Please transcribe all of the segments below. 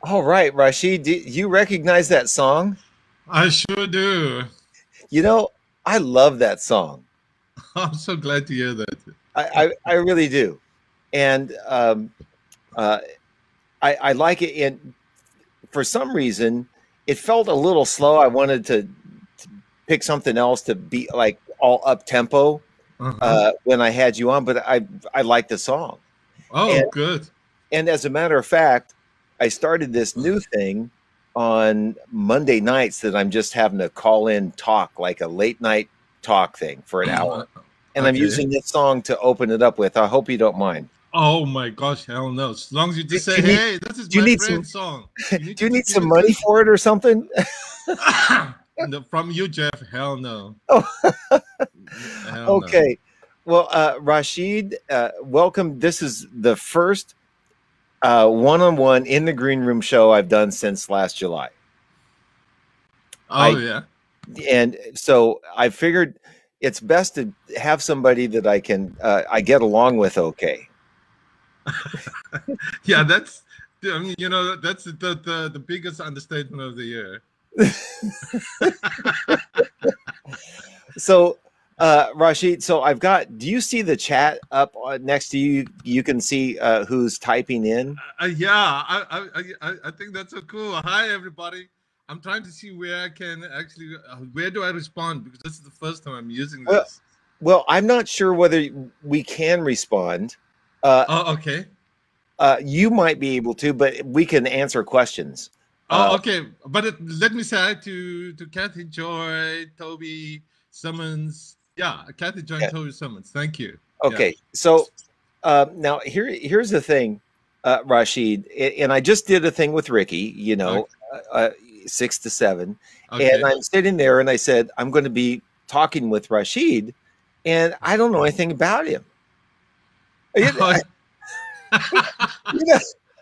All right, Rashid, do you recognize that song? I sure do. You know, I love that song. I'm so glad to hear that. I really do. And uh, I like it. And for some reason, it felt a little slow. I wanted to pick something else to be like all up tempo Uh-huh. when I had you on, but I like the song. Oh, And good. and as a matter of fact, I started this new thing on Monday nights that I'm just having to call in talk, like a late night talk thing for an hour. And I'm Okay. using this song to open it up with. I hope you don't mind. Oh my gosh, hell no. As long as you Do, just do say, you need hey, this is do you my need some friend's song. You need do to you need just give some it money this. for it or something? No, from you, Jeff, hell no. Oh, Hell no. okay. Well, Rashid, welcome. This is the first one-on-one in the green room show I've done since last July. Oh, I yeah. and so I figured it's best to have somebody that I get along with. Okay. Yeah, that's, I mean, that's the biggest understatement of the year. So, Rashid, so I've got. Do you see the chat up next to you? You can see who's typing in. Yeah, I think that's so cool. Hi, everybody. I'm trying to see where I can actually, where do I respond? Because this is the first time I'm using Well, this. well, I'm not sure whether we can respond. Uh, Oh, okay. you might be able to, but we can answer questions. Uh, Oh, okay. But let me say hi to Kathy Joy, Toby Simmons. Yeah, Kathy Joy and yeah. Toby Simmons. Thank you. Yeah. Okay. So now here's the thing, Rashid, and I just did a thing with Ricky. Okay. 6 to 7, and Okay. I'm sitting there, and I said I'm going to be talking with Rashid, and I don't know anything about him. You know, you know,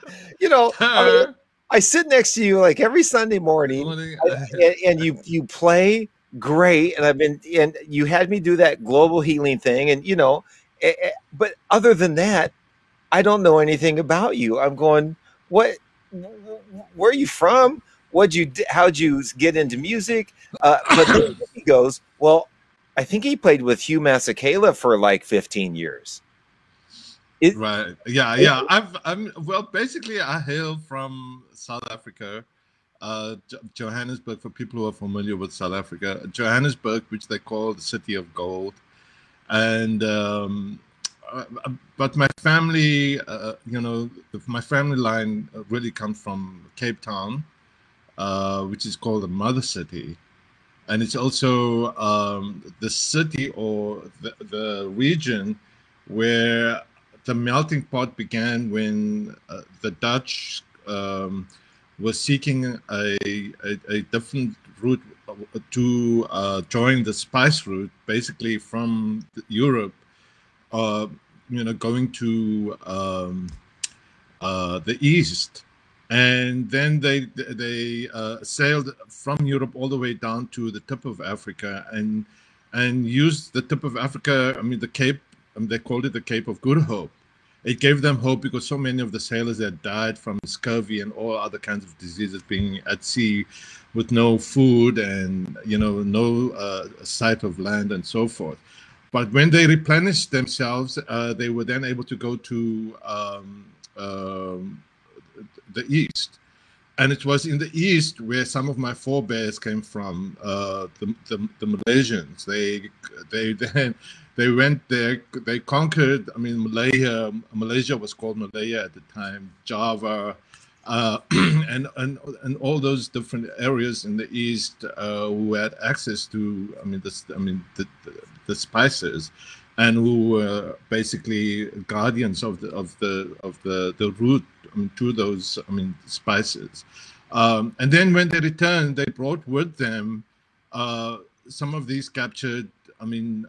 I mean, I sit next to you like every Sunday morning, and you play great, and you had me do that global healing thing, and but other than that, I don't know anything about you. I'm going, what? Where are you from? How'd you get into music? But then he goes, well, I think he played with Hugh Masekela for like 15 years. It, Right. Yeah, yeah. I'm well, basically I hail from South Africa. Johannesburg, for people who are familiar with South Africa. Johannesburg, which they call the city of gold. And uh, but my family, my family line really comes from Cape Town, which is called the mother city. And it's also the city or the region where the melting pot began when the Dutch were seeking a different route to join the spice route, basically from Europe, uh, going to the east, and then they sailed from Europe all the way down to the tip of Africa, and used the tip of Africa. I mean, the Cape. They called it the Cape of Good Hope. It gave them hope because so many of the sailors had died from scurvy and all other kinds of diseases, being at sea with no food and no sight of land and so forth. But when they replenished themselves, they were then able to go to um, the east. And it was in the east where some of my forebears came from, the Malaysians. They then they went there. They conquered. I mean, Malaysia was called Malaya at the time. Java, and all those different areas in the east who had access to. I mean, the spices, and who were basically guardians of the route, I mean, to those, I mean, spices. And then when they returned, they brought with them uh, some of these captured, I mean,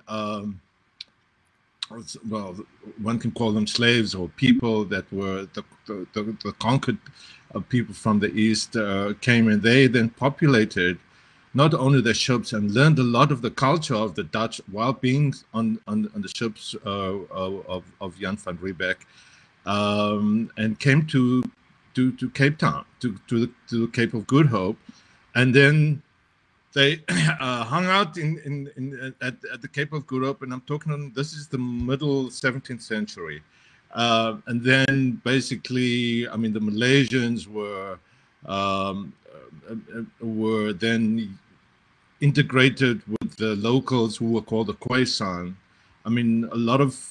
well, one can call them slaves or people that were the conquered people from the east came, and they then populated not only the ships and learned a lot of the culture of the Dutch while being on the ships of Jan van Riebeck, and came to to Cape Town, to the Cape of Good Hope, and then they hung out at the Cape of Good Hope, and I'm talking. This is the middle 17th century, and then basically, I mean, the Malaysians were then integrated with the locals who were called the Khoisan. I mean, a lot of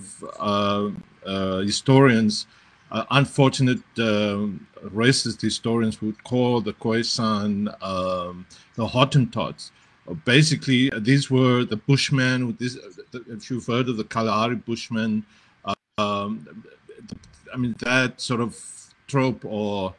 historians, unfortunate racist historians, would call the Khoisan the Hottentots. Basically, these were the Bushmen. If you've heard of the Kalahari Bushmen, I mean, that sort of trope or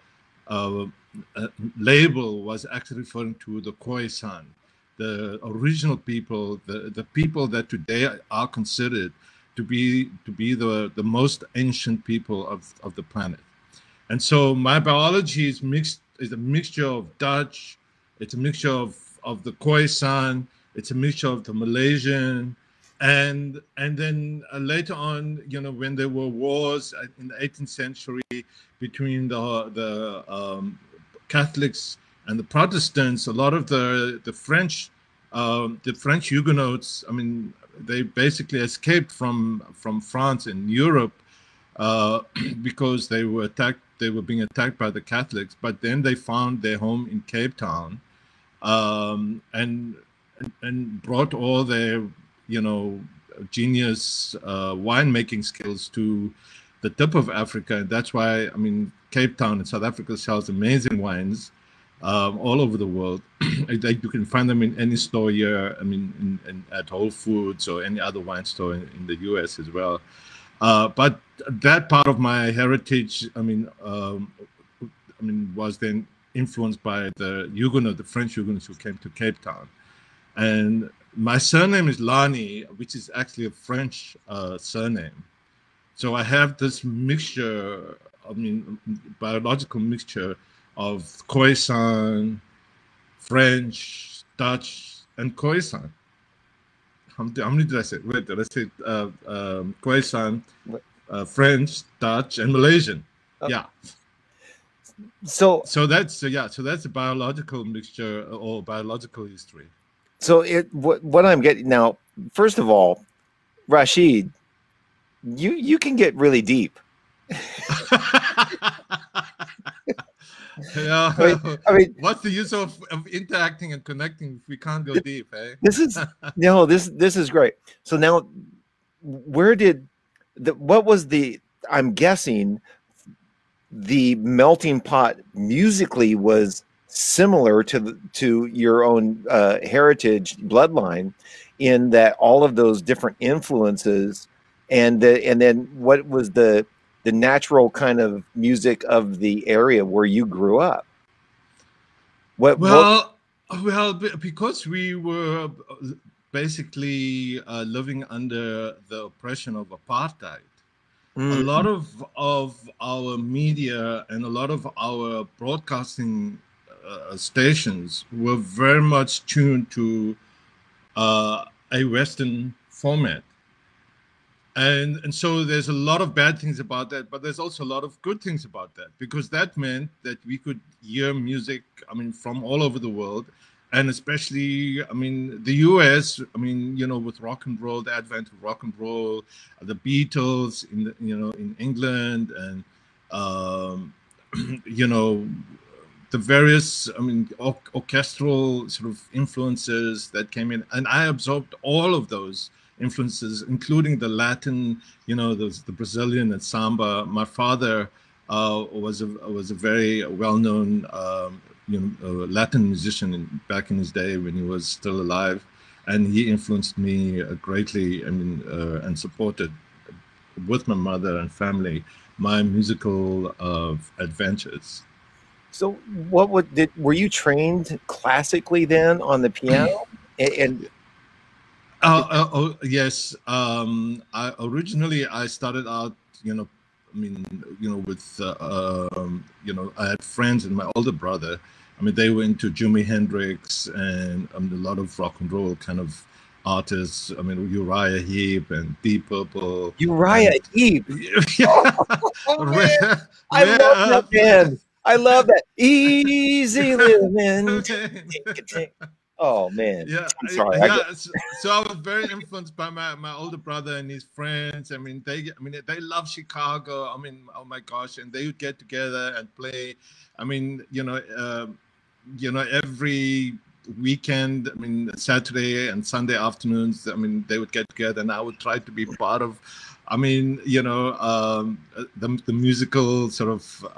label was actually referring to the Khoisan, the original people, the people that today are considered to be the most ancient people of the planet. And so my biology is a mixture of Dutch, it's a mixture of the Khoisan, it's a mixture of the Malaysian, and then later on, you know, when there were wars in the 18th century between the Catholics and the Protestants, a lot of the French Huguenots, I mean, they basically escaped from France and Europe because they were attacked. They were being attacked by the Catholics, but then they found their home in Cape Town, and brought all their, you know, genius winemaking skills to the tip of Africa. And that's why, I mean, Cape Town in South Africa sells amazing wines all over the world. You can find them in any store here. I mean, at Whole Foods or any other wine store in the US as well. But that part of my heritage, I mean, was then influenced by the French Huguenots who came to Cape Town. And my surname is Lanie, which is actually a French surname. So I have this mixture, I mean, biological mixture of Khoisan, French, Dutch, and Khoisan. How many did I say? Wait, did I say Khoisan, French, Dutch, and Malaysian? Yeah. So that's a biological mixture or biological history. So what I'm getting now, first of all, Rashid, you can get really deep. Yeah. I mean, what's the use of interacting and connecting if we can't go deep, eh? This is great. So now, what was the, I'm guessing the melting pot musically was similar to your own heritage bloodline, in that all of those different influences, and then what was the natural kind of music of the area where you grew up? Well, because we were basically living under the oppression of apartheid, a lot of our media and a lot of our broadcasting stations were very much tuned to a Western format. And so there's a lot of bad things about that, but there's also a lot of good things about that, because that meant that we could hear music, I mean, from all over the world, and especially, I mean, the US, I mean, you know, with rock and roll, the advent of rock and roll, the Beatles in England, and you know, the various, I mean, orchestral sort of influences that came in, and I absorbed all of those influences, including the Latin, you know, the Brazilian and samba. My father was a very well-known Latin musician back in his day when he was still alive, and he influenced me greatly. I mean, and supported with my mother and family my musical adventures. So, were you trained classically then on the piano? Yes. Originally I started out, you know, I mean, you know, with I had friends and my older brother. I mean, they were into Jimi Hendrix and a lot of rock and roll kind of artists. I mean, Uriah Heep and Deep Purple Uriah and Heep. yeah, Oh man, Rare, I Rare love that Earth. band. I love that. Easy living. Oh man, Yeah, I'm sorry. yeah. So I was very influenced by my older brother and his friends. I mean, they love Chicago. I mean, oh my gosh, and they would get together and play. I mean, every weekend. I mean, Saturday and Sunday afternoons. I mean, they would get together, and I would try to be part of. I mean, the musical sort of.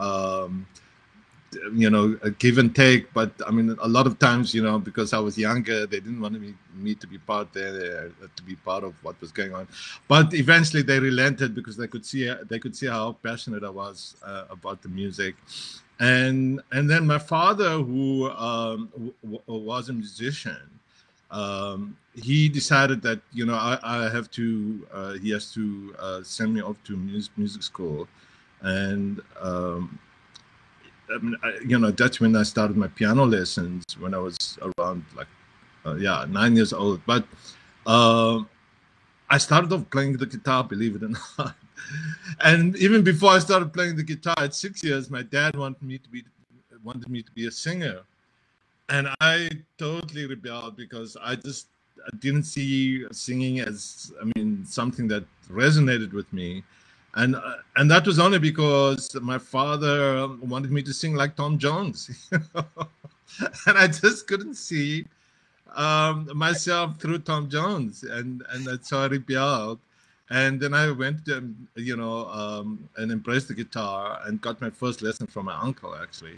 A give and take, but I mean, a lot of times, because I was younger, they didn't want me to be part there, to be part of what was going on. But eventually, they relented because they could see how passionate I was about the music, and then my father, who was a musician, he decided that I have to he has to send me off to music school, and. I mean, that's when I started my piano lessons when I was around 9 years old. But I started off playing the guitar, believe it or not. And even before I started playing the guitar at 6 years, my dad wanted me to be a singer, and I totally rebelled because I didn't see singing as, I mean, something that resonated with me. And that was only because my father wanted me to sing like Tom Jones, and I just couldn't see myself through Tom Jones, and that's how I rebelled. And then I went, and embraced the guitar and got my first lesson from my uncle, actually.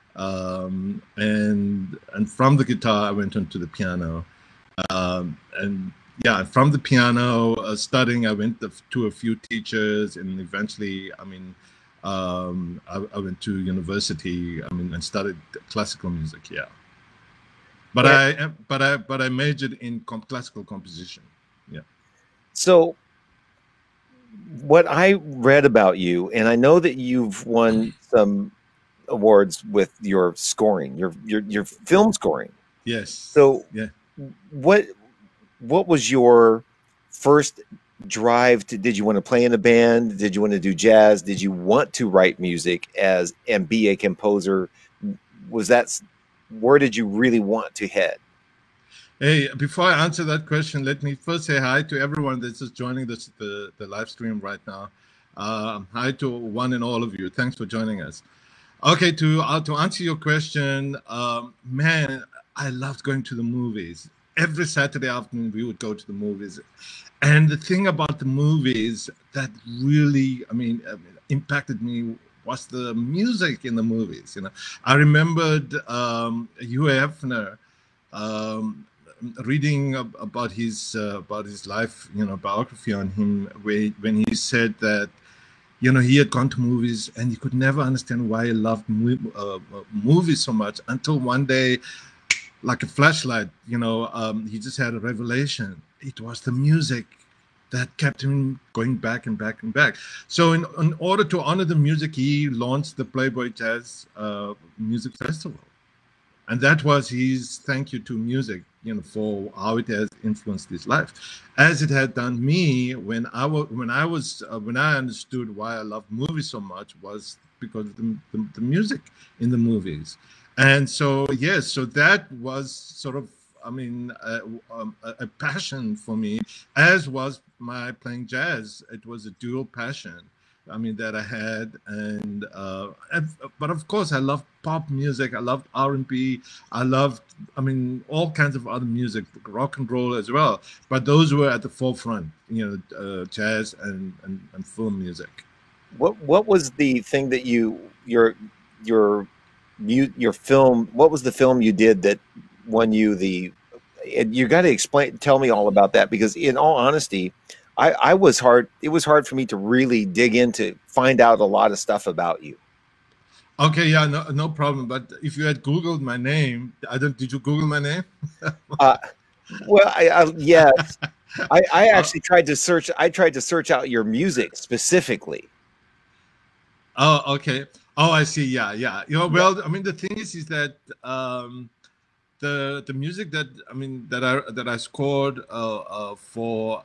And from the guitar, I went on to the piano, and yeah, from the piano studying, I went to a few teachers, and eventually, I mean, I went to university. I mean, and studied classical music. Yeah, but I majored in classical composition. Yeah. So, what I read about you, and I know that you've won some awards with your scoring, your film scoring. Yes. So, yeah. What was your first drive to? Did you want to play in a band? Did you want to do jazz? Did you want to write music and be a composer? Where did you really want to head? Hey, before I answer that question, let me first say hi to everyone that's just joining the live stream right now. Hi to one and all of you. Thanks for joining us. Okay, to answer your question, man, I loved going to the movies. Every Saturday afternoon, we would go to the movies. And the thing about the movies that really, impacted me was the music in the movies. I remembered Hugh Hefner reading about his life, biography on him, when he said that, he had gone to movies and he could never understand why he loved movies so much until one day, like a flashlight, he just had a revelation. It was the music that kept him going back and back and back. So in order to honor the music, he launched the Playboy Jazz Music Festival. And that was his thank you to music, for how it has influenced his life, as it had done me when I understood why I loved movies so much was because of the music in the movies. And so, yes, so that was sort of, a passion for me, as was my playing jazz. It was a dual passion, that I had. And but of course, I loved pop music. I loved R&B. I loved, all kinds of other music, rock and roll as well. But those were at the forefront, jazz and film music. What was the thing that your film? What was the film you did that won you the? You got to tell me all about that, because in all honesty, it was hard for me to really dig into, find out a lot of stuff about you. Okay, yeah, no problem. But if you had Googled my name, did you Google my name? Well, yes, I actually tried to search. I tried to search out your music specifically. Oh, okay. Oh, I see. Yeah. Well, the thing is that the music that I scored for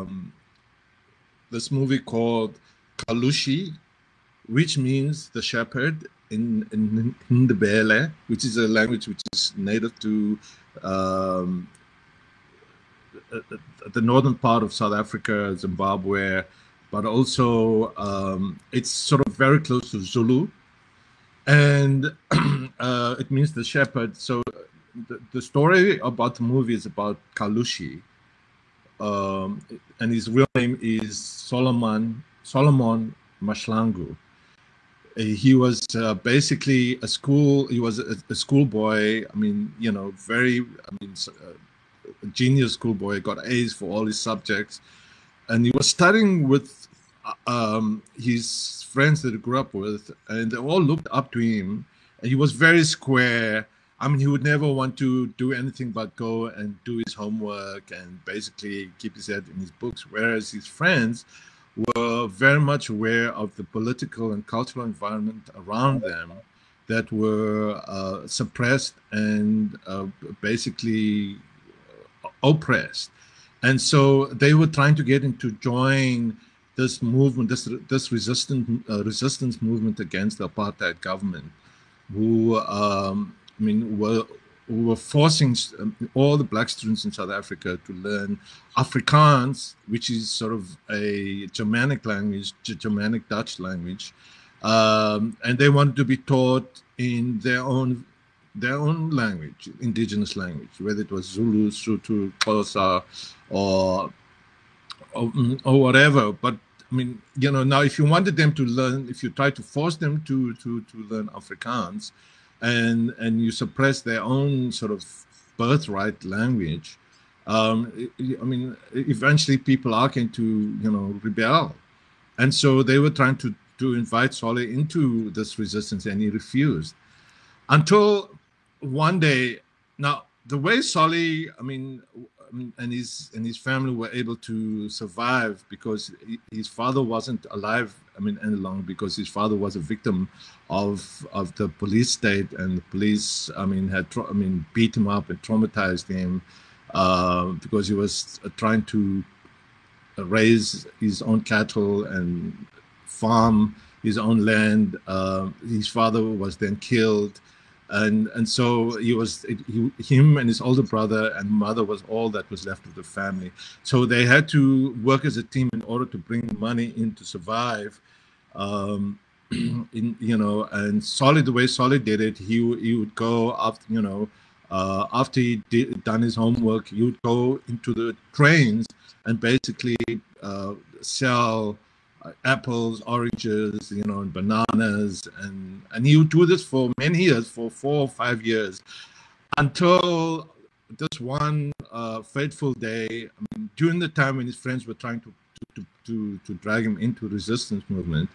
this movie called Kalushi, which means the shepherd in Ndebele, which is a language which is native to the northern part of South Africa, Zimbabwe, but also it's sort of very close to Zulu, and it means the shepherd. So the story about the movie is about Kalushi, and his real name is Solomon Mashlangu. He was basically a schoolboy. I mean, you know, a genius schoolboy, got A's for all his subjects, and he was studying with his friends that he grew up with, and they all looked up to him. And he was very square. I mean, he would never want to do anything but go and do his homework and basically keep his head in his books, whereas his friends were very much aware of the political and cultural environment around them that were suppressed and basically oppressed. And so they were trying to get him to join this movement, this resistance movement against the apartheid government, who were forcing all the black students in South Africa to learn Afrikaans, which is sort of a Germanic language, Germanic Dutch language, and they wanted to be taught in their own language, indigenous language, whether it was Zulu, Sotho, Xhosa, or whatever. But I mean, you know, now if you wanted them to learn, if you tried to force them to learn Afrikaans, and you suppress their own sort of birthright language, I mean, eventually people are going to, you know, rebel. And so they were trying to invite Solly into this resistance, and he refused. Until one day, now the way Solly, and his family were able to survive because his father wasn't alive, any longer, because his father was a victim of the police state, and the police, had beat him up and traumatized him because he was trying to raise his own cattle and farm his own land. His father was then killed. And so him and his older brother and mother was all that was left of the family. So they had to work as a team in order to bring money in to survive. And Solly, the way Solly did it, he would go after, after he done his homework, he would go into the trains and basically sell apples, oranges, and bananas, and he would do this for many years, for 4 or 5 years, until this one fateful day, during the time when his friends were trying to drag him into resistance movement,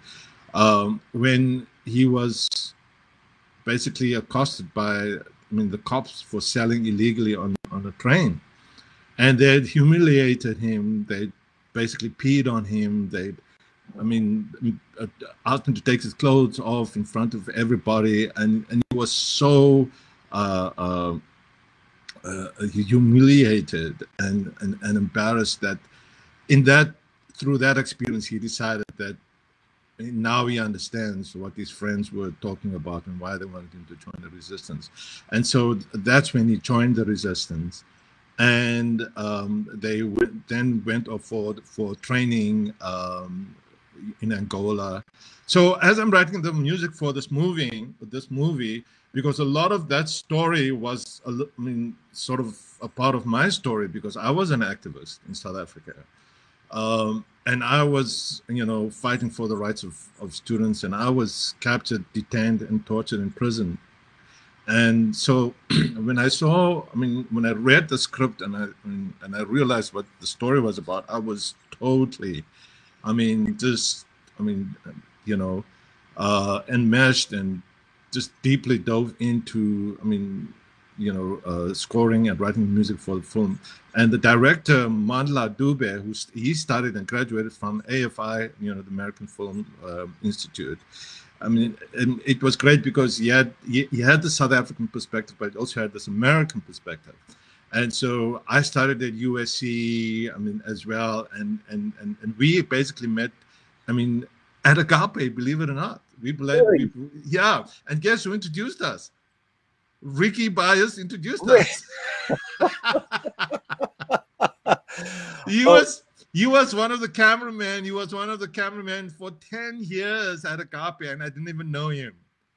when he was basically accosted by the cops for selling illegally on a train, and they'd humiliated him. They basically peed on him. They asked him to take his clothes off in front of everybody, and he was so humiliated and embarrassed that through that experience, he decided that now he understands what his friends were talking about and why they wanted him to join the resistance. And so that's when he joined the resistance. And they then went off for training in Angola. So as I'm writing the music for this movie, because a lot of that story was, sort of a part of my story, because I was an activist in South Africa. And I was, fighting for the rights of students, and I was captured, detained, and tortured in prison. And so when I read the script and I realized what the story was about, I was totally, enmeshed and just deeply dove into, scoring and writing music for the film. And the director, Mandla Dube, he studied and graduated from AFI, the American Film Institute. I mean, and it was great because he had the South African perspective, but also had this American perspective. And so I started at USC, I mean, as well, and we basically met, I mean, at Agape, believe it or not. Yeah. And guess who introduced us? Ricky Byers introduced us. He was one of the cameramen. He was one of the cameramen for 10 years at Agape, and I didn't even know him.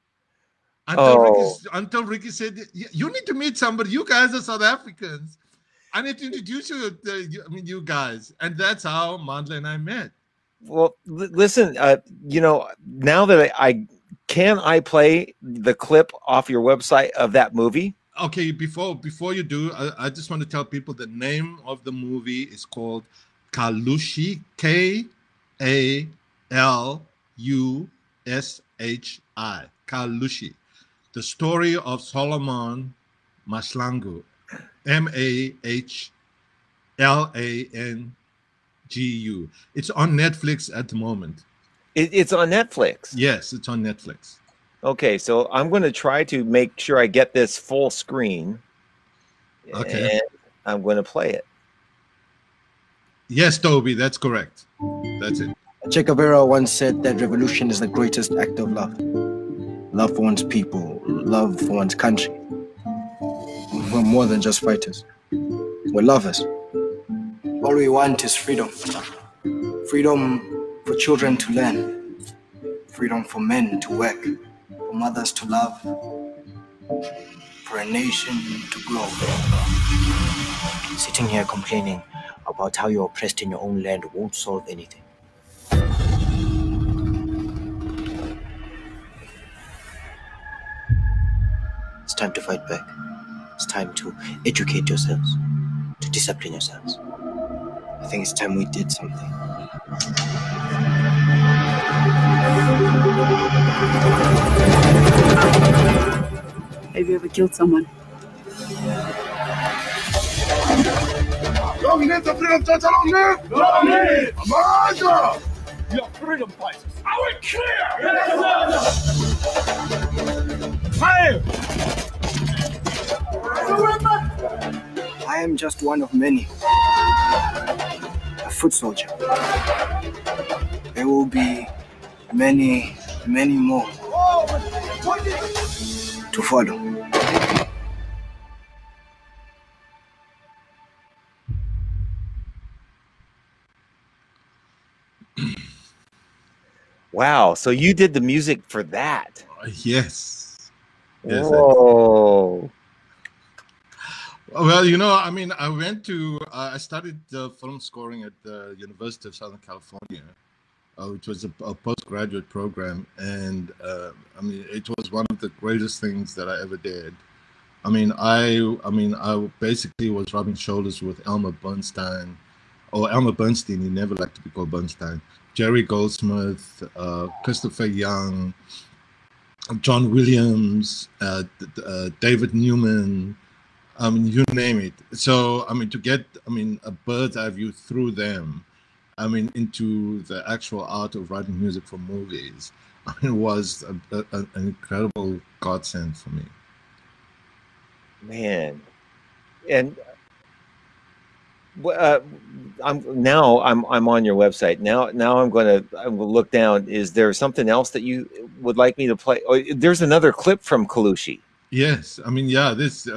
Until Ricky said, you need to meet somebody. You guys are South Africans. I need to introduce you to, you guys. And that's how Mandla and I met. Well, listen, you know, now that can I play the clip off your website of that movie? Okay, before you do, I just want to tell people the name of the movie is called Kalushi, Kalushi, Kalushi. The story of Solomon Mahlangu, Mahlangu. It's on Netflix at the moment. It's on Netflix? Yes, it's on Netflix. Okay, so I'm going to try to make sure I get this full screen. Okay. And I'm going to play it. Yes, Toby, that's correct. That's it. Che Guevara once said that revolution is the greatest act of love. Love for one's people, love for one's country. We're more than just fighters. We're lovers. All we want is freedom. Freedom for children to learn. Freedom for men to work. For mothers to love. For a nation to grow. Sitting here complaining about how you're oppressed in your own land won't solve anything. It's time to fight back. It's time to educate yourselves, to discipline yourselves. I think it's time we did something. Have you ever killed someone? We are freedom fighters. I will clear! Fire! I am just one of many. A foot soldier. There will be many, many more to follow. Wow, so you did the music for that? Yes. Whoa. Well, you know, I mean, I studied film scoring at the University of Southern California, which was a postgraduate program. And I mean, it was one of the greatest things that I ever did. I mean, I basically was rubbing shoulders with Elmer Bernstein, he never liked to be called Bernstein, Jerry Goldsmith, Christopher Young, John Williams, David Newman, I mean, you name it. So, I mean, to get, I mean, a bird's eye view through them, I mean, into the actual art of writing music for movies, I mean, was an incredible godsend for me. Man. And I'm on your website now. I'm going to look down. Is there something else that you would like me to play? Oh, there's another clip from Kalushi. Yes, I mean, yeah, there's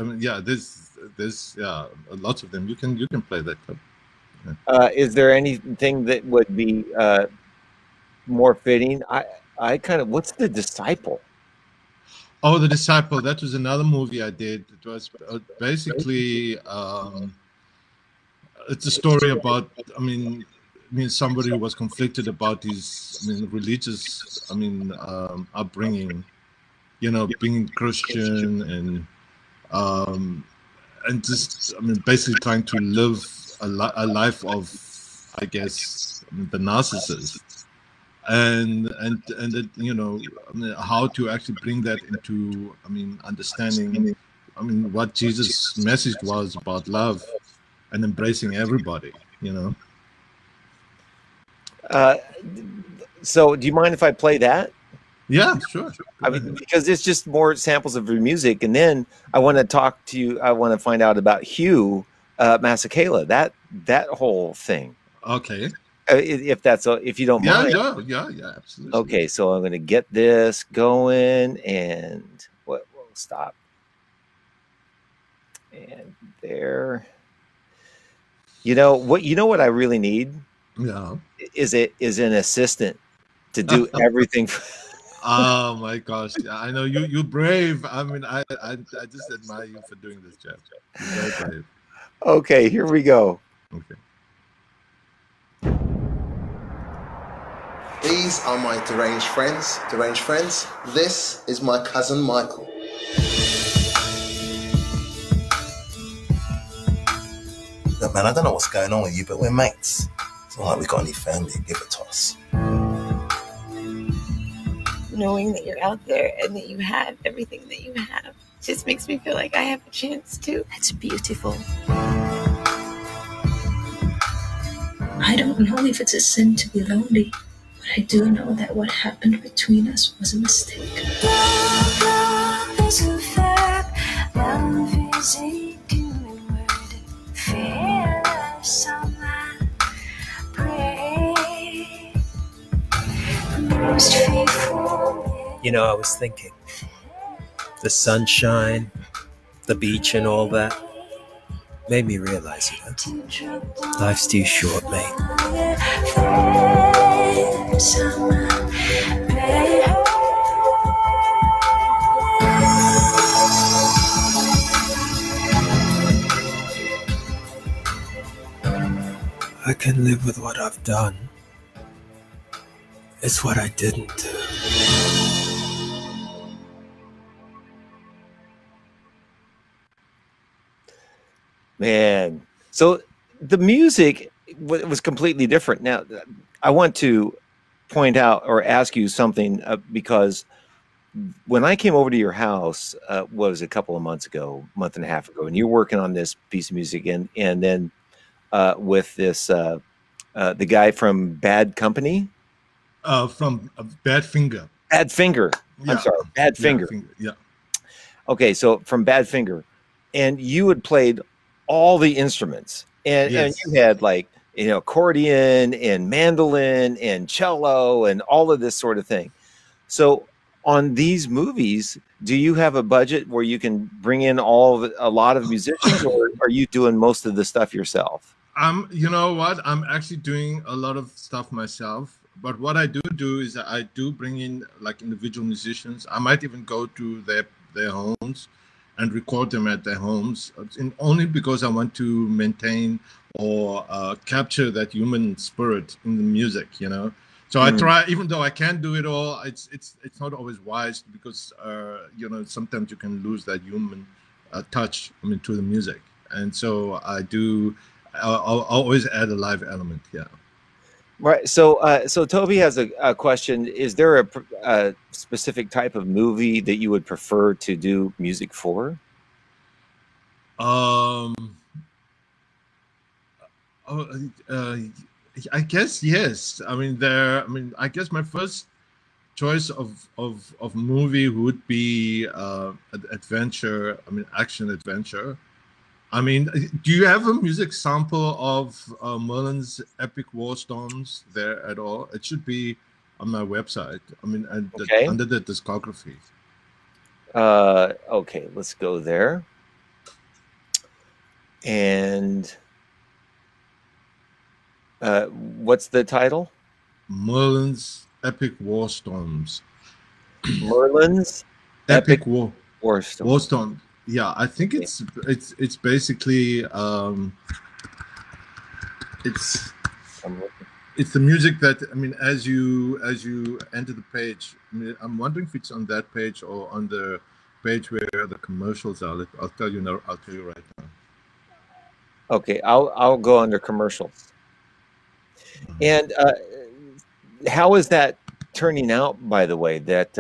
lots of them. You can play that clip. Yeah. Is there anything that would be more fitting? I kind of, what's The Disciple? Oh, The Disciple. That was another movie I did. It was basically. It's a story about, I mean, somebody who was conflicted about his, religious, upbringing, you know, being Christian and just, basically trying to live a life of, I guess, the narcissist, and you know, how to actually bring that into, understanding, what Jesus' message was about love. And embracing everybody, you know. So, do you mind if I play that? Yeah, sure. I mean, because it's just more samples of your music, and then I want to talk to you. I want to find out about Hugh Masekela, that whole thing. Okay. If you don't mind. Yeah, absolutely. Okay, so I'm going to get this going, and we'll stop. And there. You know what I really need? Yeah. Is an assistant to do everything. Oh my gosh! I know you're brave. I mean, I just admire you for doing this, Jeff. You're very brave. Okay, here we go. Okay. These are my deranged friends. Deranged friends. This is my cousin Michael. Look, man, I don't know what's going on with you, but we're mates. It's not like we got any family. Give it to us. Knowing that you're out there and that you have everything that you have just makes me feel like I have a chance too. That's beautiful. I don't know if it's a sin to be lonely, but I do know that what happened between us was a mistake. Love is a verb, love is a human word. Fear of someone, pray. Most faithful. You know, I was thinking, the sunshine, the beach and all that made me realize, life's too short, mate. I can live with what I've done. It's what I didn't do. Man, so the music was completely different. Now, I want to point out or ask you something because when I came over to your house, was a couple of months ago, month and a half ago, and you're working on this piece of music, and then with this the guy from Bad Company, from Bad Finger. Bad Finger. Yeah. I'm sorry, Bad Finger. Yeah. Okay, so from Bad Finger, and you had played all the instruments, and you had accordion and mandolin and cello and all of this sort of thing. So on these movies, do you have a budget where you can bring in a lot of musicians, or are you doing most of the stuff yourself? You know what? I'm actually doing a lot of stuff myself. But what I do is I do bring in like individual musicians. I might even go to their homes and record them at their homes, only because I want to maintain or capture that human spirit in the music, you know. So I try, even though I can't do it all, it's not always wise because sometimes you can lose that human touch, to the music. And so I'll always add a live element, yeah. Right. So Toby has a question. Is there a specific type of movie that you would prefer to do music for? I guess yes. I guess my first choice of movie would be adventure. Action adventure. Do you have a music sample of Merlin's Epic War Storms there at all? It should be on my website. Okay. Under the discography. Okay, let's go there. And what's the title? Merlin's Epic War Storms. Merlin's Epic War Storms. War Storms. Yeah, I think it's basically it's the music that as you enter the page. I'm wondering if it's on that page or on the page where the commercials are. I'll tell you now. I'll tell you right now. Okay, I'll go under commercials. And how is that turning out? By the way, that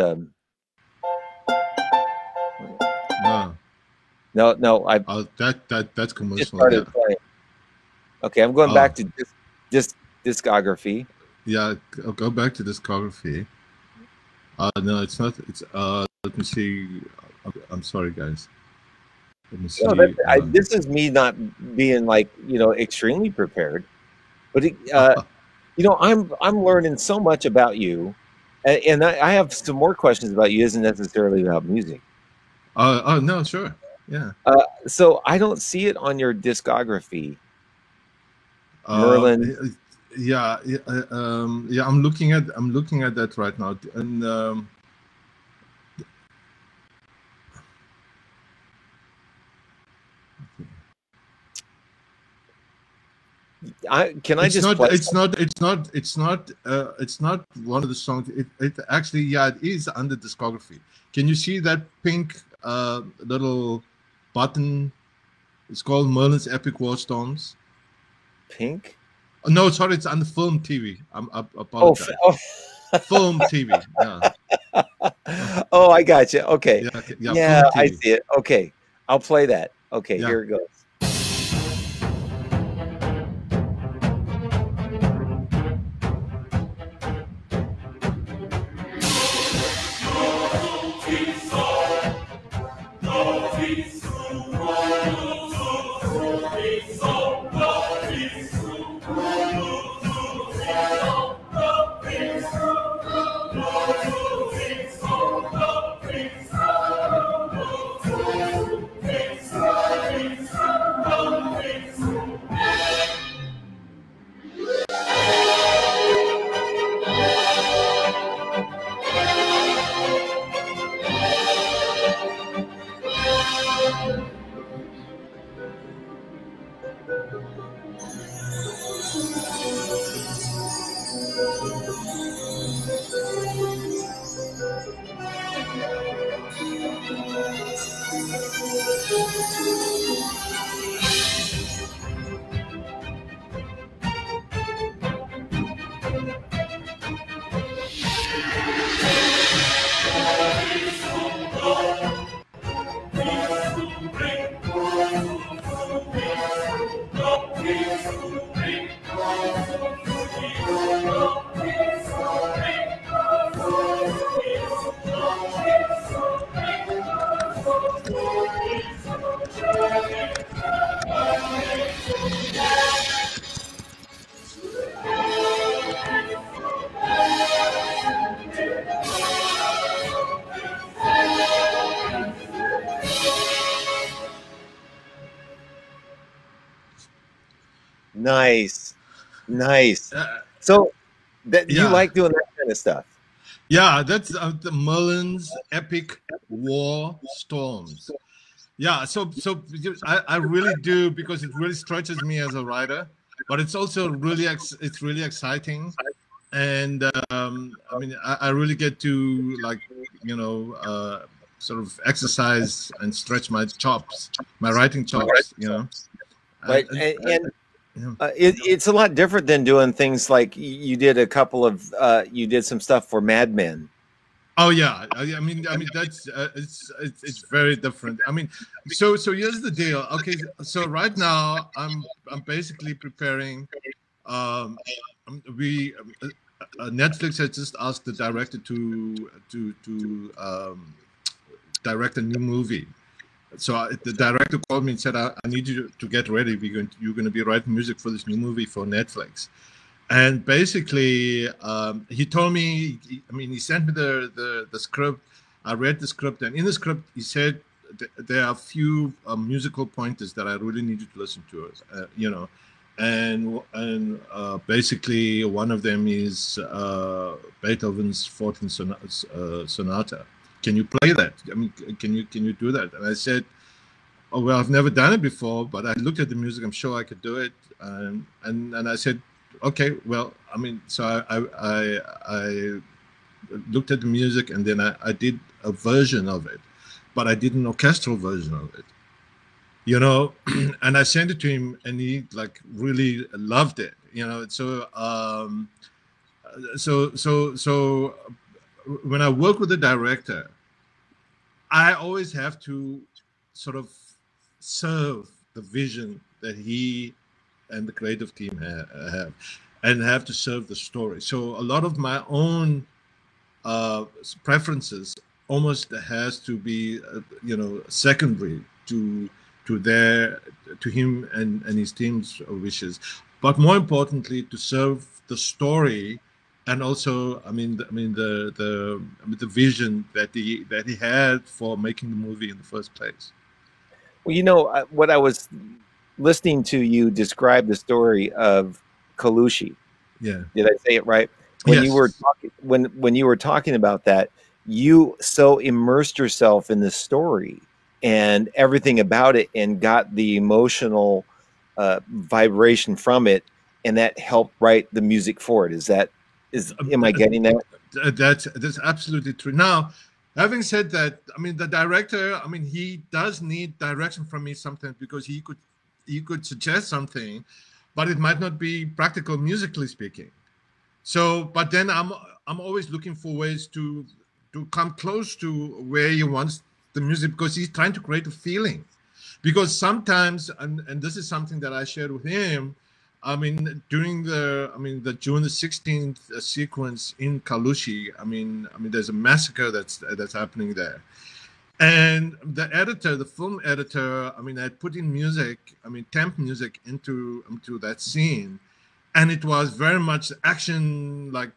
No. That's commercial. Just started playing. Okay, I'm going back to discography. Yeah, I'll go back to discography. No, it's not. It's let me see. I'm sorry, guys. Let me No, see. this is me not being like extremely prepared, but I'm learning so much about you, and I have some more questions about you. Isn't necessarily about music. Oh no, sure, yeah. So I don't see it on your discography. Merlin. Yeah, yeah. I'm looking at that right now, and it's not one of the songs. It actually, yeah, it is under discography. Can you see that pink little button? It's called Merlin's Epic War Storms. Pink? No, sorry, it's on the film TV. I apologize. Film TV. Yeah. Oh, I got you. Okay. Yeah, I see it. Okay, I'll play that. Okay, yeah. Here it goes. Nice. So, you like doing that kind of stuff? Yeah, that's the Merlin's Epic War Storms. Yeah, so I really do, because it really stretches me as a writer, but it's also really exciting, and I mean I really get to sort of exercise and stretch my writing chops, Right, and it's a lot different than doing things like you did you did some stuff for Mad Men. Oh yeah, I mean that's it's very different. I mean, so here's the deal. Okay, so right now I'm basically preparing. Netflix has just asked the director to direct a new movie. So the director called me and said, "I need you to get ready. You're going to be writing music for this new movie for Netflix." And basically, he told me, he sent me the script. I read the script, and in the script, he said there are a few musical pointers that I really need you to listen to, and basically one of them is Beethoven's 14th Sonata. Can you play that? I mean, can you do that? And I said, "Oh well, I've never done it before, but I looked at the music. I'm sure I could do it." And I said, "Okay, well, I mean," so I looked at the music, and then I did a version of it, but I did an orchestral version of it, and I sent it to him, and he really loved it, So when I work with a director, I always have to sort of serve the vision that he and the creative team have, and have to serve the story. So a lot of my own preferences almost has to be, secondary to him and his team's wishes, but more importantly to serve the story, and also the vision that he had for making the movie in the first place. Well, what I was listening to you describe the story of Kalushi. Yeah. Did I say it right? When Yes. you were talking, when you were talking about that, you so immersed yourself in the story and everything about it, and got the emotional vibration from it, and that helped write the music for it. Am I getting that? That's absolutely true. Now, having said that, the director, he does need direction from me sometimes, because he could suggest something, but it might not be practical musically speaking. So, but then I'm always looking for ways to come close to where he wants the music, because he's trying to create a feeling. Because sometimes, and this is something that I shared with him, during the June the 16th sequence in Kalushi, there's a massacre that's happening there. And the film editor, had put in music, temp music into that scene. And it was very much action, like,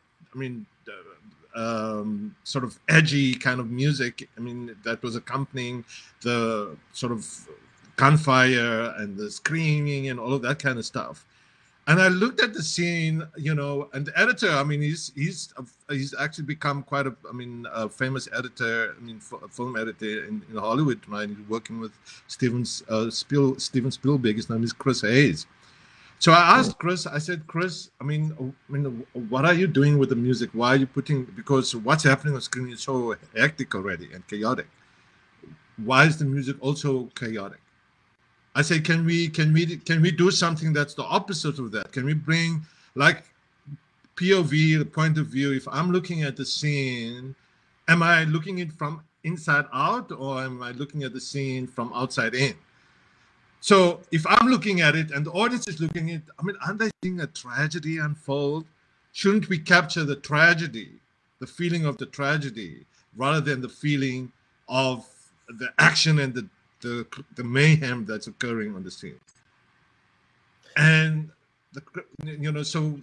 sort of edgy kind of music. That was accompanying the sort of gunfire and the screaming and all of that kind of stuff. And I looked at the scene, and the editor, he's actually become quite a famous editor, film editor in Hollywood, right? He's working with Steven Spielberg. His name is Chris Hayes. So I asked Chris, I said, Chris, what are you doing with the music? Why are you because what's happening on screen is so hectic already and chaotic. Why is the music also chaotic? I say, can we do something that's the opposite of that? Can we bring, like, POV, the point of view? If I'm looking at the scene, am I looking at it from inside out, or am I looking at the scene from outside in? So if I'm looking at it and the audience is looking at it, aren't they seeing a tragedy unfold? Shouldn't we capture the tragedy, the feeling of the tragedy, rather than the feeling of the action and the mayhem that's occurring on the scene? And so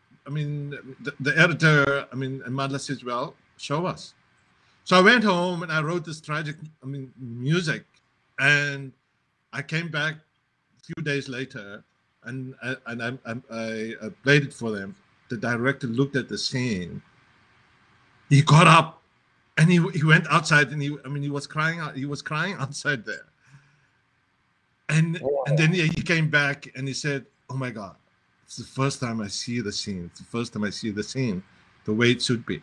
the editor, and Madla says, well, show us. So I went home and I wrote this tragic music, and I came back a few days later, and I played it for them. The director looked at the scene. He got up and he went outside, and he was crying out. He was crying outside there. And then he came back and he said, "Oh my God, it's the first time I see the scene. It's the first time I see the scene the way it should be."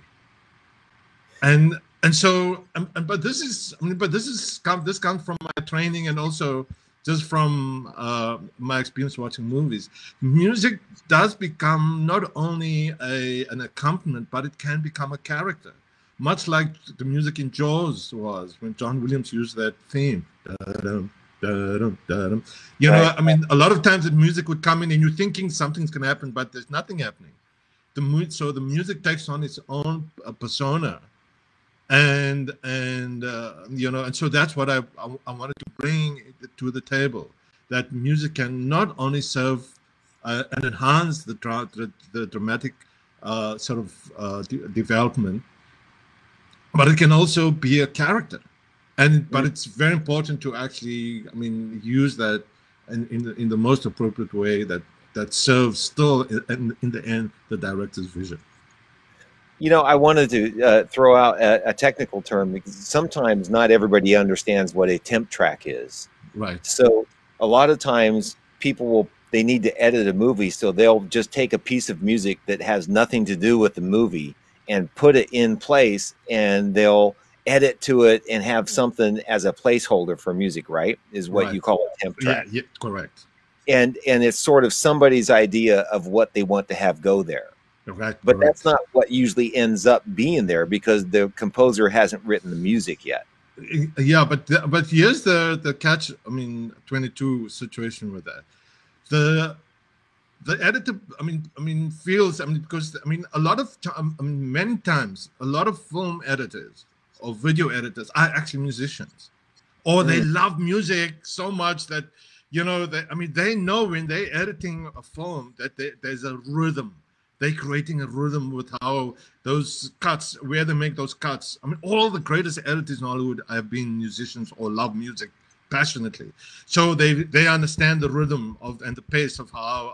And so, but this comes from my training, and also just from my experience watching movies. Music does become not only an accompaniment, but it can become a character, much like the music in Jaws was when John Williams used that theme. Da-dum, da-dum, da-dum. Right. A lot of times the music would come in and you're thinking something's going to happen, but there's nothing happening. So the music takes on its own persona. And so that's what I wanted to bring to the table, that music can not only serve and enhance the dramatic development, but it can also be a character. But it's very important to actually, use that in the most appropriate way that serves still in the end the director's vision. I wanted to throw out a technical term, because sometimes not everybody understands what a temp track is. Right. So a lot of times people they need to edit a movie, so they'll just take a piece of music that has nothing to do with the movie and put it in place, and they'll edit to it and have something as a placeholder for music, right? Is what you call a temp track. Yeah, correct. And it's sort of somebody's idea of what they want to have go there. Right, but correct. That's not what usually ends up being there, because the composer hasn't written the music yet. Yeah, but here's the catch. 22 situation with that. the editor, feels, because a lot of many times, a lot of film editors or video editors are actually musicians, or they love music so much that, they know when they're editing a film that there's a rhythm. They're creating a rhythm with how those cuts, where they make those cuts. All the greatest editors in Hollywood have been musicians or love music passionately. So they understand the rhythm of and the pace of how,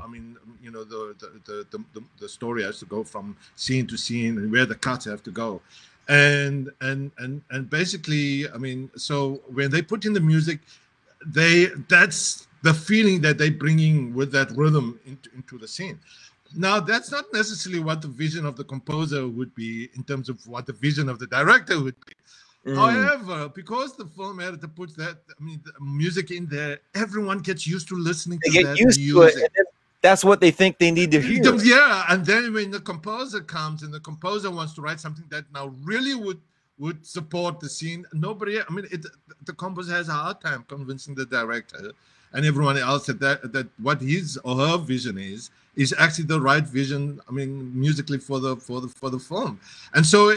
the story has to go from scene to scene and where the cuts have to go. And basically, so when they put in the music, that's the feeling that they're bringing with that rhythm into the scene. Now, that's not necessarily what the vision of the composer would be in terms of what the vision of the director would be. However, because the film editor puts that, the music in there, everyone gets used to listening to that music. That's what they think they need to hear. Yeah, and then when the composer comes and the composer wants to write something that now really would support the scene, the composer has a hard time convincing the director and everyone else that what his or her vision is actually the right vision. Musically for the film, and so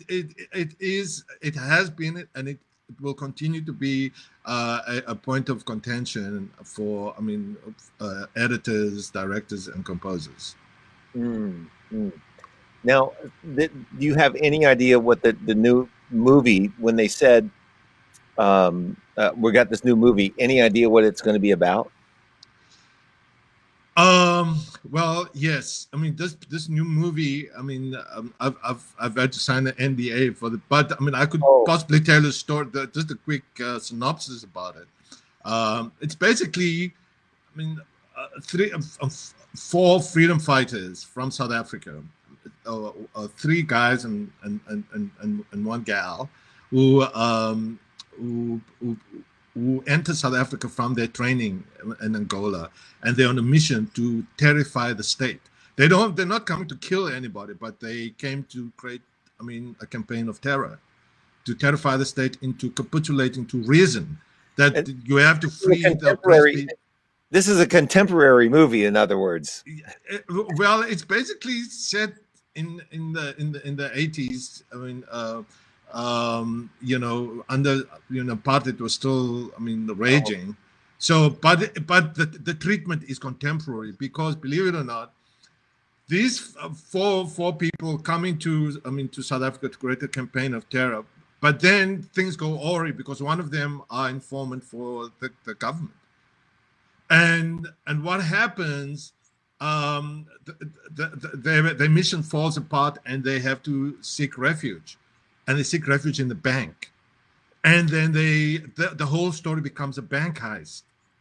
it has been, and it will continue to be a point of contention for editors, directors, and composers. Now, do you have any idea what the new movie, when they said we got this new movie, any idea what it's going to be about? Well, yes. This new movie. I've had to sign an NDA for it, but I could possibly tell a story. Just a quick synopsis about it. It's basically, four freedom fighters from South Africa, three guys and one gal, who enter South Africa from their training in Angola, and they're on a mission to terrify the state. They're not coming to kill anybody, but they came to create, a campaign of terror, to terrify the state into capitulating to reason that you have to free the oppressed people. This is a contemporary movie, in other words. Well, it's basically set in the 80s. Under apartheid was still raging. So but the treatment is contemporary, because believe it or not, these four people coming to South Africa to create a campaign of terror, but then things go awry because one of them are informant for the government, and what happens, their mission falls apart and they have to seek refuge. And they seek refuge in the bank, and then the whole story becomes a bank heist.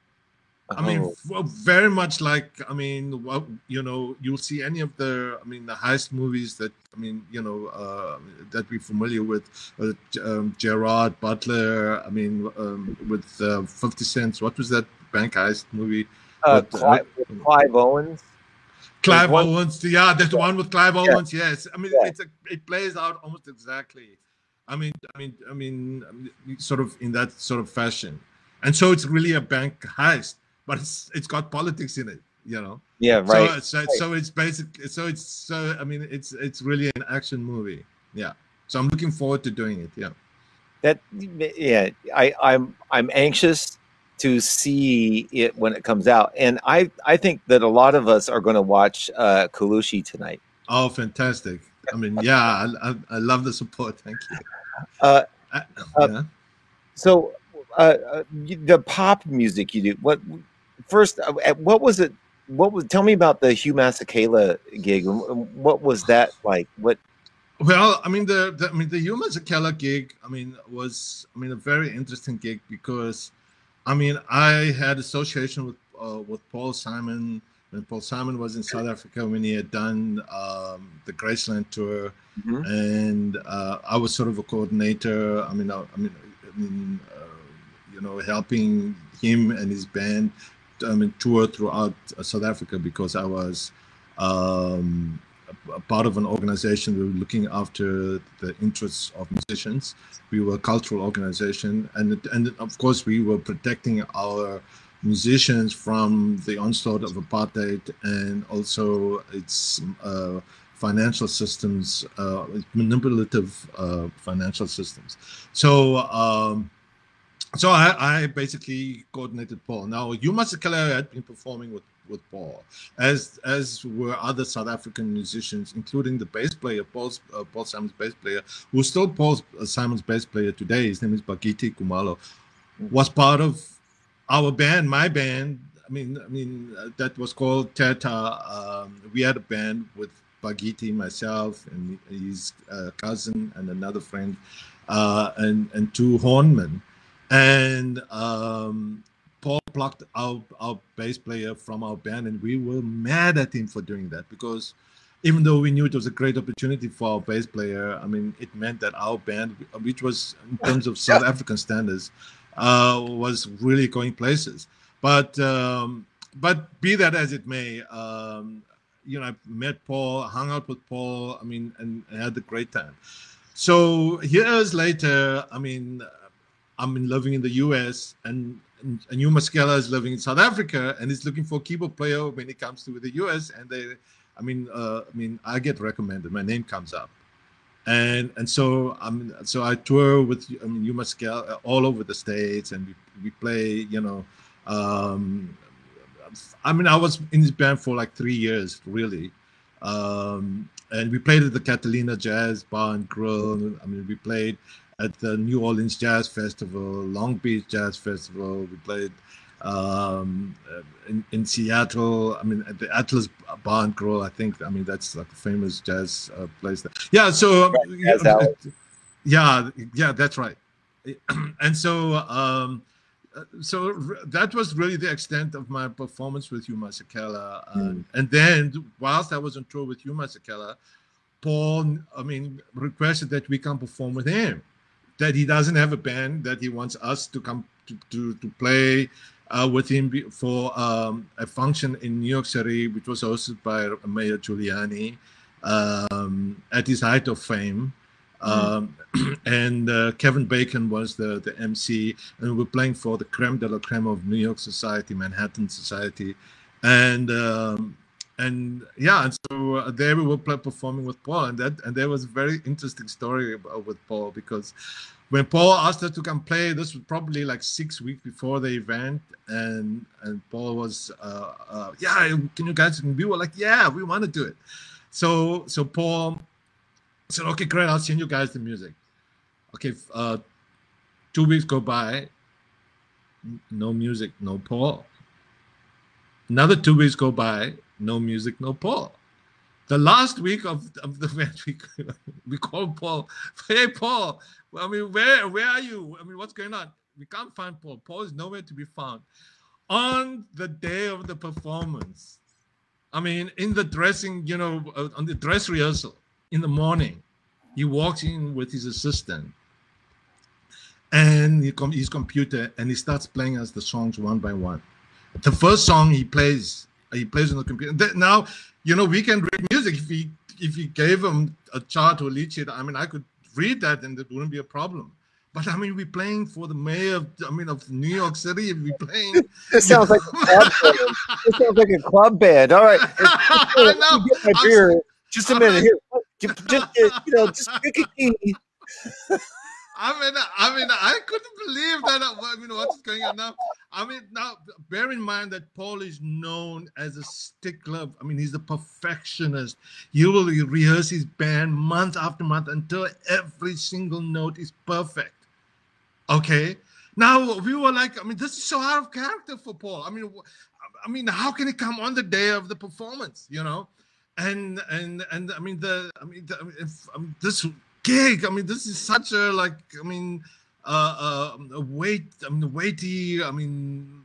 Very much like you'll see any of the the heist movies that that we're familiar with, Gerard Butler. With 50 Cent. What was that bank heist movie? Clive Owens. Clive Owens, yeah, there's the one with Clive Owens. Yes, it plays out almost exactly. Sort of in that sort of fashion, and so it's really a bank heist, but it's got politics in it, Yeah, right. So it's basically it's really an action movie. Yeah, so I'm looking forward to doing it. I'm anxious to see it when it comes out, and I think that a lot of us are going to watch Kalushi tonight. Oh, fantastic! I love the support. Thank you. So the pop music you do. What was it? Tell me about the Hugh Masekela gig. What was that like? What? Well, the Hugh Masekela gig. Was a very interesting gig because. I had association with Paul Simon when Paul Simon was in South Africa, when he had done the Graceland tour, and I was sort of a coordinator. Helping him and his band tour throughout South Africa, because I was a part of an organization. We were looking after the interests of musicians. We were a cultural organization, and of course we were protecting our musicians from the onslaught of apartheid and also its financial systems, manipulative financial systems. So I basically coordinated Paul. Now, Yuma Sekela had been performing with Paul, as were other South African musicians, including the bass player, Paul Simon's bass player, who's still Paul Simon's bass player today. His name is Bagiti Kumalo, was part of our band, my band. I mean, that was called Teta. We had a band with Bagiti, myself, and his cousin, and another friend, and two hornmen. And Paul plucked our bass player from our band, and we were mad at him for doing that, because even though we knew it was a great opportunity for our bass player, I mean, it meant that our band, which was in terms of South African standards, was really going places. But be that as it may, you know, I met Paul, hung out with Paul, I mean, and had a great time. So years later, I mean, I'm living in the US, and Yuma Sekela is living in South Africa, and he's looking for a keyboard player when it comes to the US. And I get recommended. My name comes up, and so I tour with Yuma Sekela all over the States, and we play. You know, I was in his band for like 3 years, really. And we played at the Catalina Jazz Bar and Grill. I mean, we played at the New Orleans Jazz Festival, Long Beach Jazz Festival. We played in Seattle. I mean, at the Atlas Bar and Grill, I think. I mean, that's like a famous jazz place there. Yeah, so yeah, that's right. And so so that was really the extent of my performance with Yuma Sekela. And then, whilst I was on tour with Yuma Sekela, Paul, I mean, requested that we come perform with him. That he doesn't have a band, that he wants us to come to play with him for a function in New York City, which was hosted by Mayor Giuliani at his height of fame. And Kevin Bacon was the MC, and we were playing for the creme de la creme of New York society, Manhattan society. And yeah, and so there we were performing with Paul, and there was a very interesting story with Paul, because when Paul asked us to come play, this was probably like 6 weeks before the event, and Paul was yeah, can you guys? And we were like, yeah, we want to do it. So Paul said, okay, great, I'll send you guys the music. Okay, 2 weeks go by, no music, no Paul. Another 2 weeks go by, no music, no Paul. The last week of the event, we called Paul. Hey, Paul, I mean, where are you? I mean, what's going on? We can't find Paul. Paul is nowhere to be found. On the day of the performance, I mean, in the dressing, you know, on the dress rehearsal in the morning, he walks in with his assistant and his computer, and he starts playing us the songs one by one. The first song he plays on the computer. Now, you know, we can read music. If he gave him a chart or a lead sheet, I mean, I could read that and it wouldn't be a problem. But I mean, we're playing for the mayor of New York City. We're playing. It sounds like a club band. It sounds like a club band. All right. I know. Get my beer. Just a minute here. Just pick a key. I mean, I couldn't believe that. I mean, what's going on now? I mean, now bear in mind that Paul is known as a stickler. I mean, he's a perfectionist. He will rehearse his band month after month until every single note is perfect. Okay. Now we were like, I mean, this is so out of character for Paul. I mean, how can he come on the day of the performance? You know, and I mean, this gig. I mean, this is such a weighty. I mean,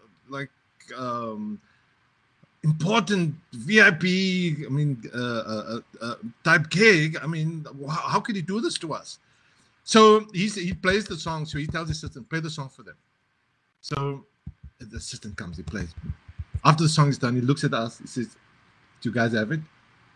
important VIP. I mean, type gig. I mean, how could he do this to us? So he plays the song. So he tells his assistant, play the song for them. So the assistant comes, he plays. After the song is done, he looks at us. He says, "Do you guys have it?"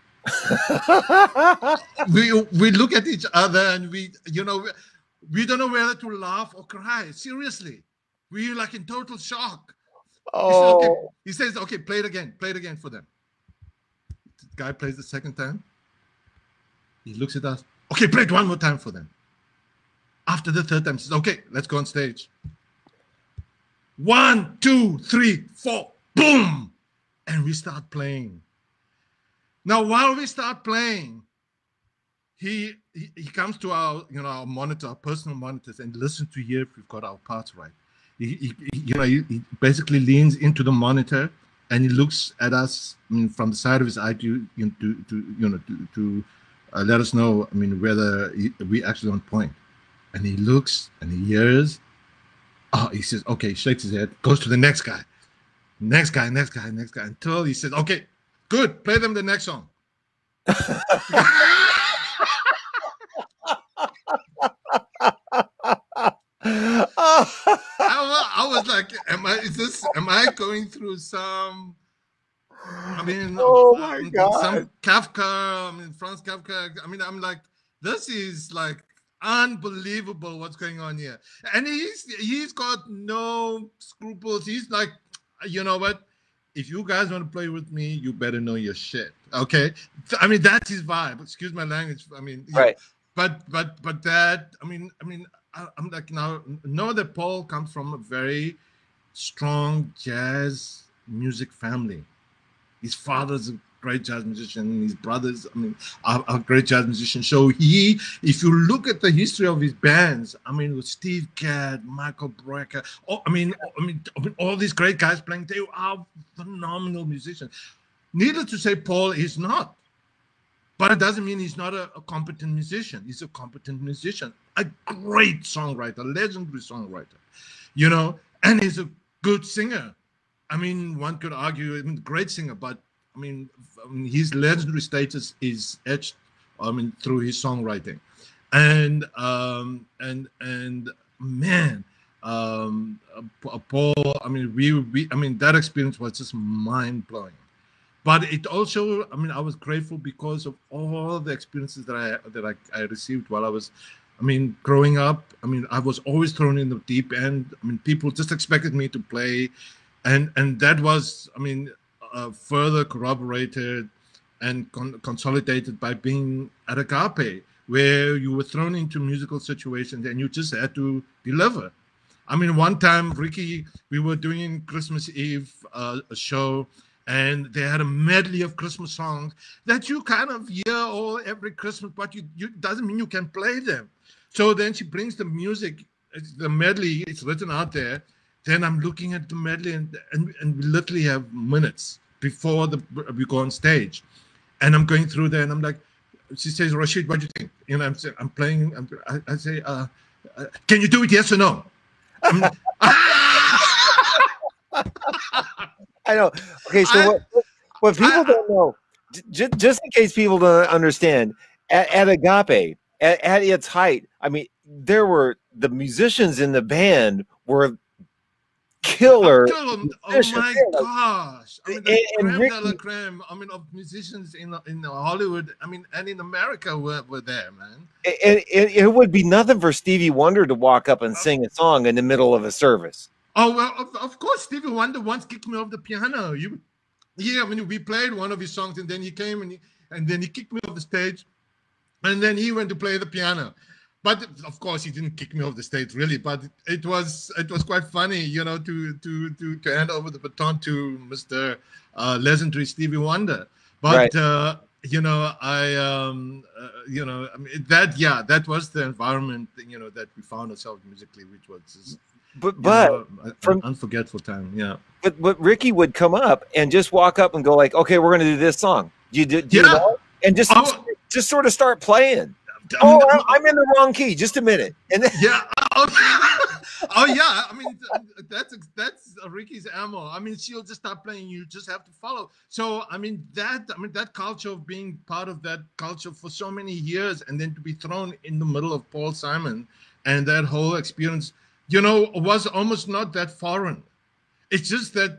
we look at each other and we don't know whether to laugh or cry. Seriously, we're like in total shock. Oh, He says, okay, play it again for them. The guy plays the second time. He looks at us. Okay, play it one more time for them. After the third time, he says, okay, let's go on stage. 1, 2, 3, 4, boom! And we start playing. Now, while we start playing, he comes to our, our monitor, our personal monitors, and listen to hear if we've got our parts right. He basically leans into the monitor and he looks at us, from the side of his eye to let us know, whether we actually on point. And he looks and he hears. Oh, he says, okay, shakes his head, goes to the next guy, until he says, okay, good, play them the next song. I was like, am I going through some, oh my God, some Kafka, Franz Kafka. I'm like, this is like unbelievable what's going on here. And he's got no scruples. He's like, you know what? If you guys want to play with me, you better know your shit. Okay? That's his vibe. Excuse my language. Right. But that, I'm like, now know that Paul comes from a very strong jazz music family. His father's a great jazz musician. His brothers, are great jazz musicians. So if you look at the history of his bands, with Steve Gadd, Michael Brecker, all these great guys playing, they are phenomenal musicians. Needless to say, Paul is not. But it doesn't mean he's not a competent musician. He's a competent musician, a great songwriter, legendary songwriter, and he's a good singer. One could argue, great singer, but his legendary status is etched, through his songwriting, and man, Paul. That experience was just mind blowing. But it also, I was grateful because of all the experiences that I received while I was, growing up. I was always thrown in the deep end. People just expected me to play, and that was, further corroborated and consolidated by being at Agape, where you were thrown into musical situations and you just had to deliver. One time, Ricky, we were doing Christmas Eve a show. And they had a medley of Christmas songs that you kind of hear every Christmas, but you doesn't mean you can play them. So then she brings the music, the medley, it's written out there. Then I'm looking at the medley, and we literally have minutes before we go on stage. And I'm going through there, and I'm like, she says, Rashid, what do you think? I'm playing, I say, can you do it, yes or no? I know. Okay, so what people don't know, just in case people don't understand, at Agape, at its height, there were the musicians in the band were killer. Oh my gosh! The creme de la creme. Of musicians in Hollywood. And in America were there, man. And it would be nothing for Stevie Wonder to walk up and sing a song in the middle of a service. Oh, well, of course, Stevie Wonder once kicked me off the piano. We played one of his songs, and then he came and then he kicked me off the stage, and then he went to play the piano. But of course, he didn't kick me off the stage, really. But it was quite funny, to hand over the baton to Mr. Legendary Stevie Wonder. But right. That was the environment, that we found ourselves musically, which was just, from unforgettable time. Yeah. But Ricky would come up and just walk up and go like, okay, we're going to do this song. Do you know? And just sort of start playing. I'm in the wrong key. Just a minute. And then that's Ricky's ammo. She'll just start playing. You just have to follow. So that culture of being part of that culture for so many years, and then to be thrown in the middle of Paul Simon and that whole experience, was almost not that foreign. It's just that,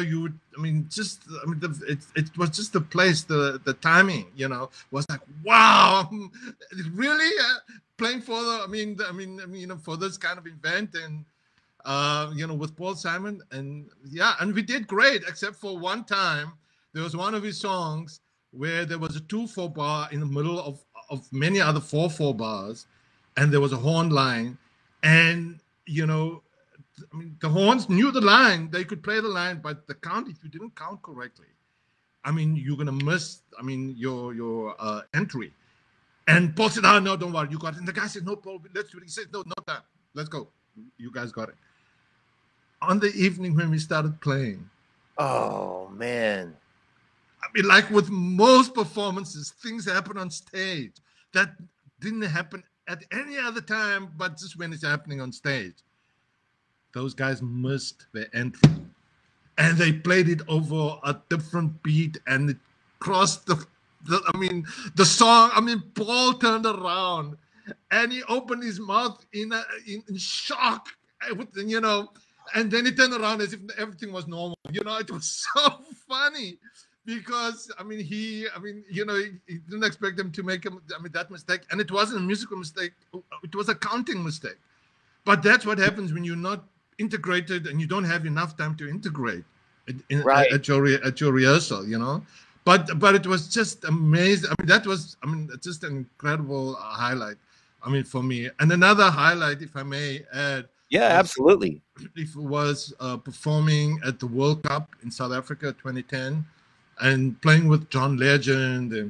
it was just the place, the timing, was like, wow, really playing for for this kind of event. And you know, with Paul Simon, and yeah, and we did great, except for one time there was one of his songs where there was a 2/4 bar in the middle of many other 4/4 bars, and there was a horn line, and you know, I mean, the horns knew the line, they could play the line, but the count, if you didn't count correctly, I mean, you're gonna miss, I mean, your entry. And Paul said, "Oh no, don't worry, you got it." And the guy said, "No, Paul, let's do it." He said, "No, not that. Let's go. You guys got it." On the evening when we started playing, Oh man. I mean, like with most performances, things happen on stage that didn't happen at any other time, but just when it's happening on stage. Those guys missed their entry, and they played it over a different beat, and it crossed the I mean, the song. I mean, Paul turned around, and he opened his mouth in shock, you know, and then he turned around as if everything was normal. You know, it was so funny because I mean, you know, he didn't expect them to make that mistake, and it wasn't a musical mistake; it was a counting mistake. But that's what happens when you're not integrated and you don't have enough time to integrate at your rehearsal, you know. But it was just amazing. I mean, that was, I mean, just an incredible highlight. I mean, for me. And another highlight, if I may add. Yeah, absolutely. It was performing at the World Cup in South Africa 2010 and playing with John Legend and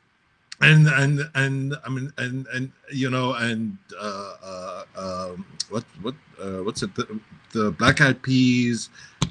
I mean and you know, and what's it, the Black Eyed Peas,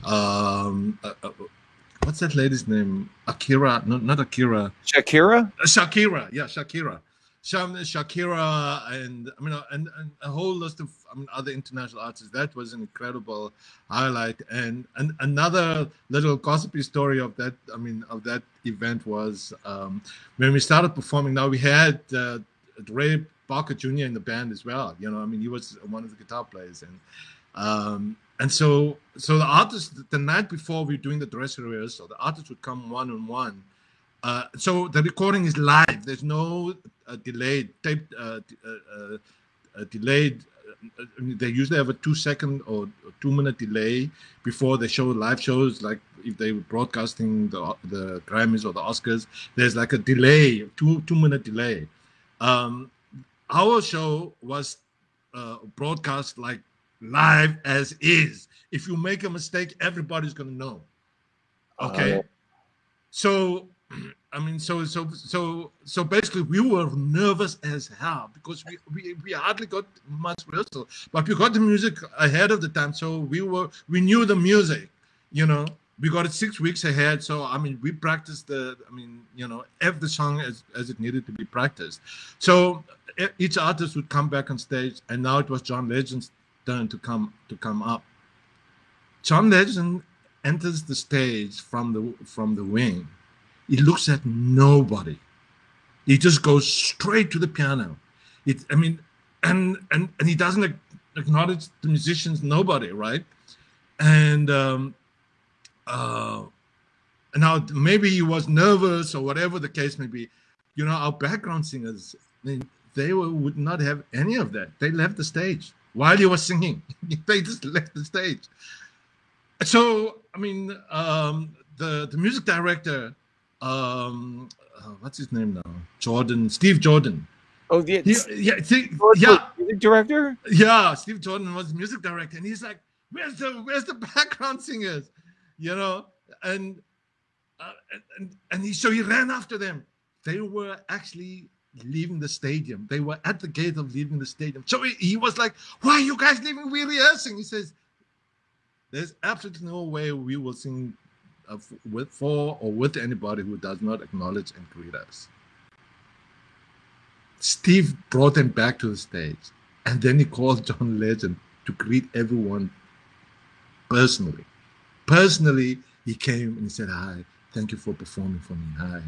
what's that lady's name? Akira? No, not Akira. Shakira? Shakira, yeah, Shakira. Shakira, and I mean, and a whole list of other international artists. That was an incredible highlight. And another little gossipy story of that, I mean, of that event was when we started performing. Now we had Ray Barker Jr. in the band as well. You know, I mean, he was one of the guitar players, and so the artists, the night before we were doing the dress rehearsal, the artists would come one on one. So the recording is live. There's no delayed tape. Delayed. They usually have a 2-second or 2-minute delay before they show live shows. Like if they were broadcasting the Grammys or the Oscars, there's like a delay, 2-minute delay. Our show was broadcast like live as is. If you make a mistake, everybody's gonna know. Okay, so. I mean, so basically, we were nervous as hell because we hardly got much rehearsal, but we got the music ahead of the time, so we knew the music, you know. We got it 6 weeks ahead, so I mean, we practiced you know, every song as it needed to be practiced. So each artist would come back on stage, and now it was John Legend's turn to come up. John Legend enters the stage from the wing. He looks at nobody. He just goes straight to the piano. I mean, and he doesn't acknowledge the musicians, nobody, right? And now maybe he was nervous or whatever the case may be. You know, our background singers, they would not have any of that. They left the stage while he was singing. They just left the stage. So, I mean, the music director, what's his name now? Steve Jordan. Oh, yeah. Music director? Yeah, Steve Jordan was the music director, and he's like, "Where's the background singers?" You know, and he ran after them. They were actually leaving the stadium. They were at the gate of leaving the stadium. So he was like, "Why are you guys leaving? We're rehearsing." He says, "There's absolutely no way we will sing with anybody who does not acknowledge and greet us." Steve brought him back to the stage, and then he called John Legend to greet everyone personally. Personally, he came and he said, "Hi, thank you for performing for me. Hi."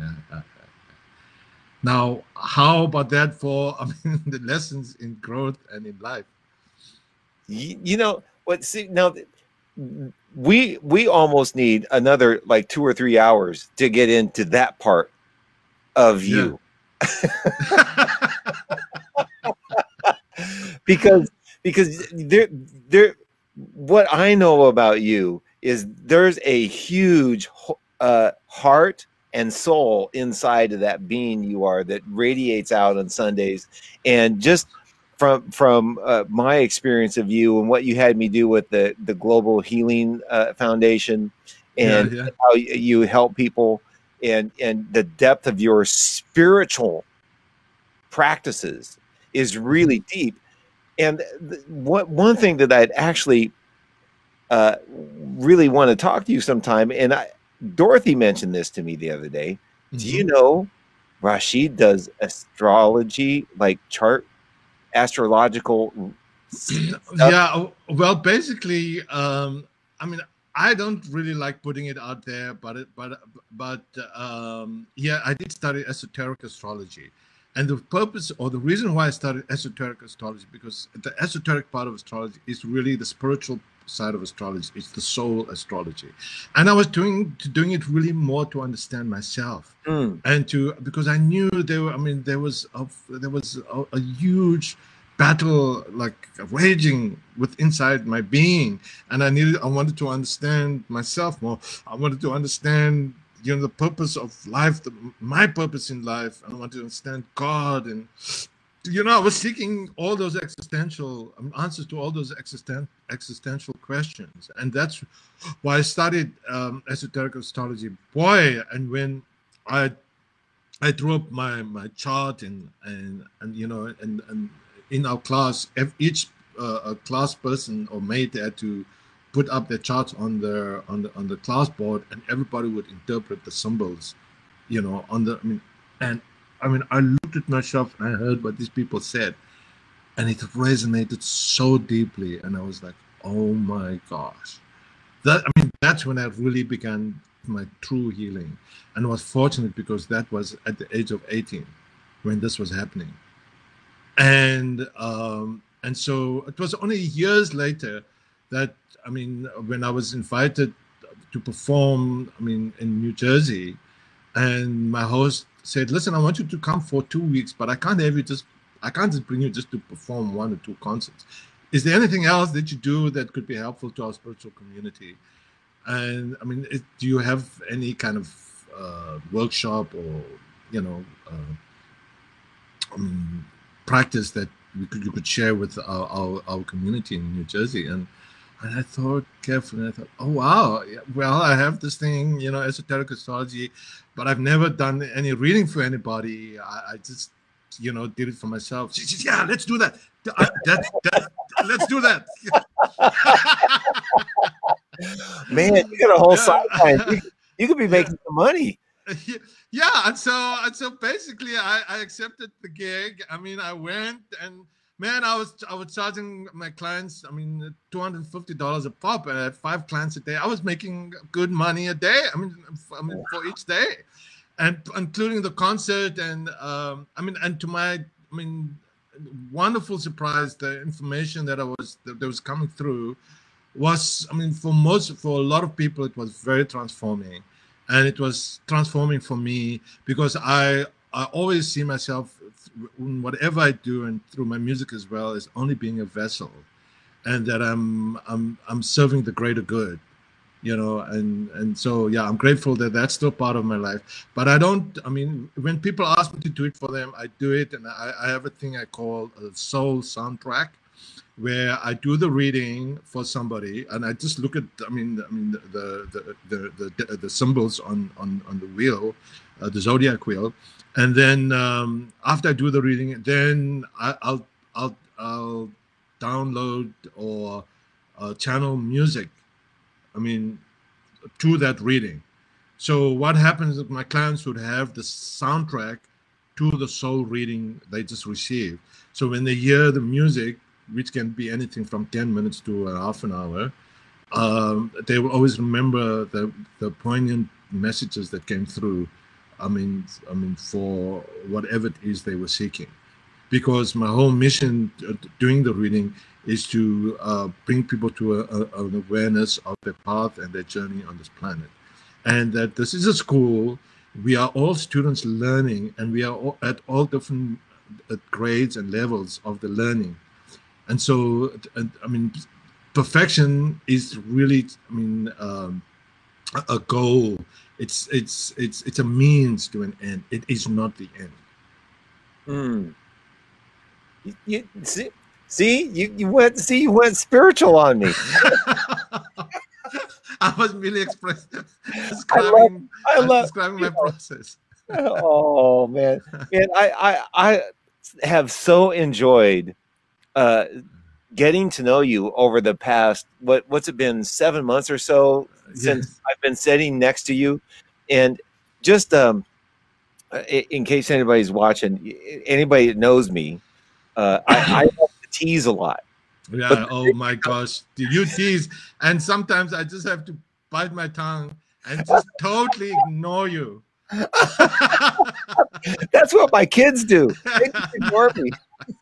Now, how about that for the lessons in growth and in life? You know what? See, now we almost need another like 2 or 3 hours to get into that part of you. because what I know about you is there's a huge heart and soul inside of that being you are that radiates out on Sundays. And just from my experience of you and what you had me do with the Global Healing Foundation, and how you help people, and the depth of your spiritual practices is really deep. And one thing that I'd actually really want to talk to you sometime, and Dorothy mentioned this to me the other day. Do you know Rashid does astrology, like chart astrological stuff? Yeah, well, basically, I mean, I don't really like putting it out there, but yeah, I did study esoteric astrology. And the purpose, or the reason why I studied esoteric astrology, because the esoteric part of astrology is really the spiritual side of astrology. It's the soul astrology. And I was doing it really more to understand myself, and because I knew there was a huge battle like raging with inside my being, and I wanted to understand myself more. I wanted to understand the purpose of life, my purpose in life. I wanted to understand God, and I was seeking all those existential answers to all those existential questions, and that's why I studied esoteric astrology. Boy, and when I drew up my chart and in our class, each class person or mate had to put up their charts on the class board, and everybody would interpret the symbols, I looked at myself and I heard what these people said, and it resonated so deeply, and I was like, oh my gosh. That's when I really began my true healing, and I was fortunate because that was at the age of 18 when this was happening. And so it was only years later that, when I was invited to perform, in New Jersey, and my host said, listen, I want you to come for 2 weeks, but I can't just bring you just to perform 1 or 2 concerts. Is there anything else that you do that could be helpful to our spiritual community? And do you have any kind of workshop or, practice that you could share with our community in New Jersey? And I thought carefully, and I thought, oh wow, well, I have this thing, esoteric astrology, but I've never done any reading for anybody. I just, did it for myself. She said, yeah, let's do that. Let's do that. Man, you got a whole sideline. You could be making some money. Yeah, and so basically, I accepted the gig. I went, and man, I was charging my clients, $250 a pop, and I had 5 clients a day. I was making good money a day. For each day, and including the concert, and and to my wonderful surprise, the information that was coming through was, for a lot of people, it was very transforming. And it was transforming for me because I always see myself in whatever I do, and through my music as well, as only being a vessel, and that I'm serving the greater good, and so yeah, I'm grateful that that's still part of my life. But I don't. When people ask me to do it for them, I do it, and I have a thing I call a soul soundtrack, where I do the reading for somebody, and I just look at the symbols on the wheel, the zodiac wheel, and then after I do the reading, then I'll download or channel music, to that reading. So what happens is my clients would have the soundtrack to the soul reading they just received. So when they hear the music, which can be anything from 10 minutes to a half an hour, they will always remember the poignant messages that came through, for whatever it is they were seeking. Because my whole mission doing the reading is to bring people to an awareness of their path and their journey on this planet. And that this is a school, we are all students learning, and we are all at all different grades and levels of the learning. And so, perfection is really, I mean, a goal. It's a means to an end. It is not the end. You went spiritual on me. I was merely describing my process. Oh man, I have so enjoyed getting to know you over the past what's it been, 7 months or so since I've been sitting next to you, and just in case anybody's watching, anybody that knows me, I love to tease a lot. Yeah. But oh my gosh, you tease, and sometimes I just have to bite my tongue and just totally ignore you. That's what my kids do. They just ignore me.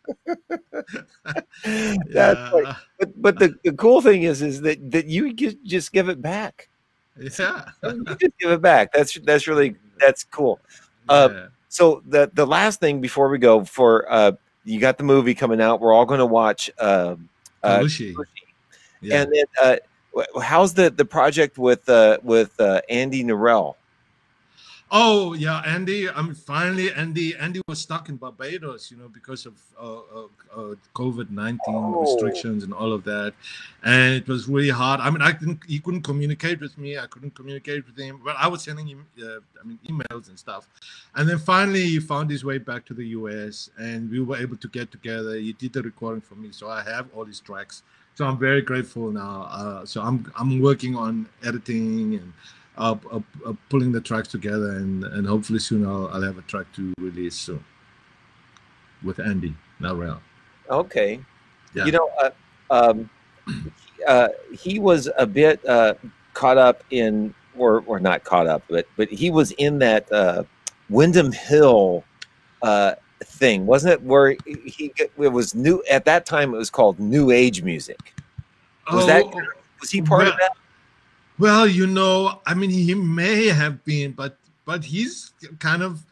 Yeah. But the cool thing is that you just give it back. Yeah. You just give it back. That's cool. Yeah. So the last thing before we go, you got the movie coming out. We're all going to watch Kalushi. Yeah. And then how's the project with Andy Narell? Oh yeah, Andy. I mean, finally, Andy was stuck in Barbados, because of COVID-19 restrictions and all of that, and it was really hard. I mean, he couldn't communicate with me. I couldn't communicate with him, but I was sending him, emails and stuff. And then finally, he found his way back to the US, and we were able to get together. He did the recording for me, so I have all his tracks. So I'm very grateful now. So I'm working on editing and pulling the tracks together, and hopefully soon I'll have a track to release soon with Andy Narell. Okay. Yeah. He was a bit caught up in, or not caught up, but he was in that Wyndham Hill thing, wasn't it? Where it was new at that time. It was called New Age music. Was he part of that? Well, I mean, he may have been, but he's kind of,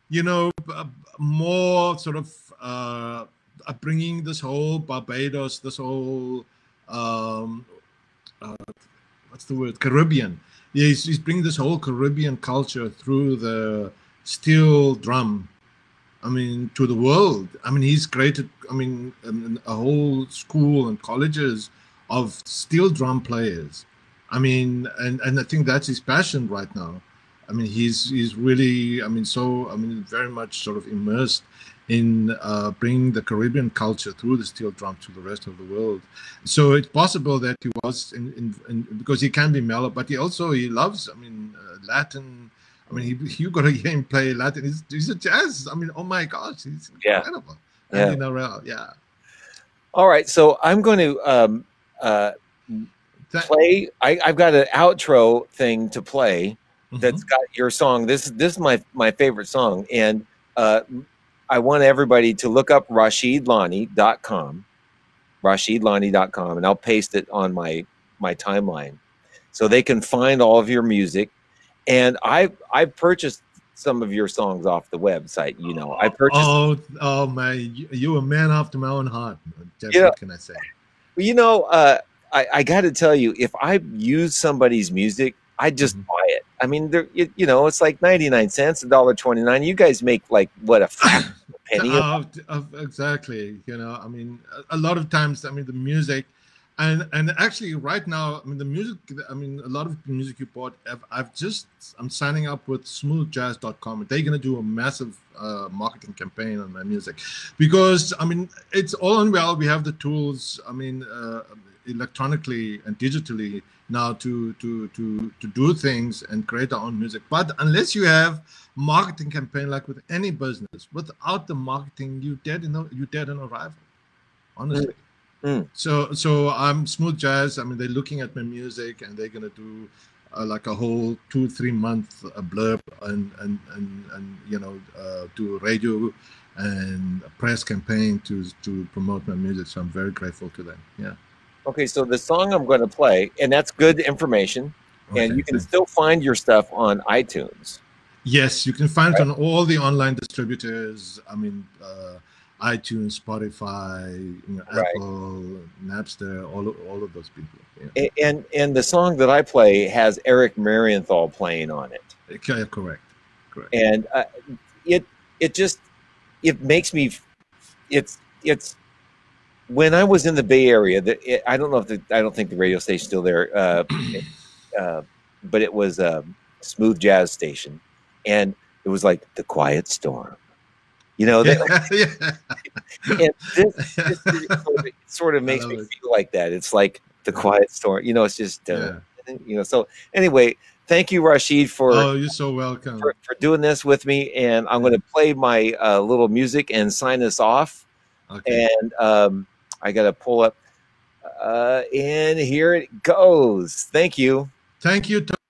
more sort of bringing this whole Barbados, this whole, what's the word? Caribbean. Yeah, he's bringing this whole Caribbean culture through the steel drum, to the world. He's created, a whole school and colleges of steel drum players. And I think that's his passion right now. He's really, very much sort of immersed in bringing the Caribbean culture through the steel drum to the rest of the world. So it's possible that he was in because he can be mellow, but he loves, Latin. You got to hear him play Latin. He's a jazz. Oh my gosh, he's incredible. Yeah. Andy Narell, yeah. All right, so I'm going to play. I've got an outro thing to play that's got your song. This is my favorite song, and I want everybody to look up RashidLanie.com, RashidLanie.com, and I'll paste it on my timeline so they can find all of your music. And I purchased some of your songs off the website. I purchased. Oh man, you a man after my own heart. What can I say? Well, I got to tell you, if I use somebody's music, I just buy it. It's like 99 cents, $1.29. You guys make like what, a penny? Exactly. A lot of times, the music, and actually right now, the music. A lot of the music you bought. I'm signing up with smoothjazz.com. They're gonna do a massive marketing campaign on my music, because it's all and well. We have the tools. Electronically and digitally now to do things and create our own music. But unless you have marketing campaign, like with any business, without the marketing, you're dead in arrival. Honestly. So I'm Smooth Jazz. They're looking at my music, and they're gonna do like a whole 2-3 month blurb and do radio and a press campaign to promote my music. So I'm very grateful to them. Yeah. Okay, so the song I'm going to play, and that's good information, and you can still find your stuff on iTunes. Yes, you can find it on all the online distributors. iTunes, Spotify, Right. Apple, Napster, all of those people. Yeah. And the song that I play has Eric Marienthal playing on it. Okay, correct. And it makes me, it's when I was in the Bay Area, I don't know if I don't think the radio station's still there, but it was a smooth jazz station, and it was like the Quiet Storm, you know. And this sort of makes me feel like that. It's like the Quiet Storm, you know. It's just you know. So anyway, thank you, Rashid, for you're so welcome for doing this with me, and I'm going to play my little music and sign us off. Okay. And I got to pull up, and here it goes. Thank you. Thank you.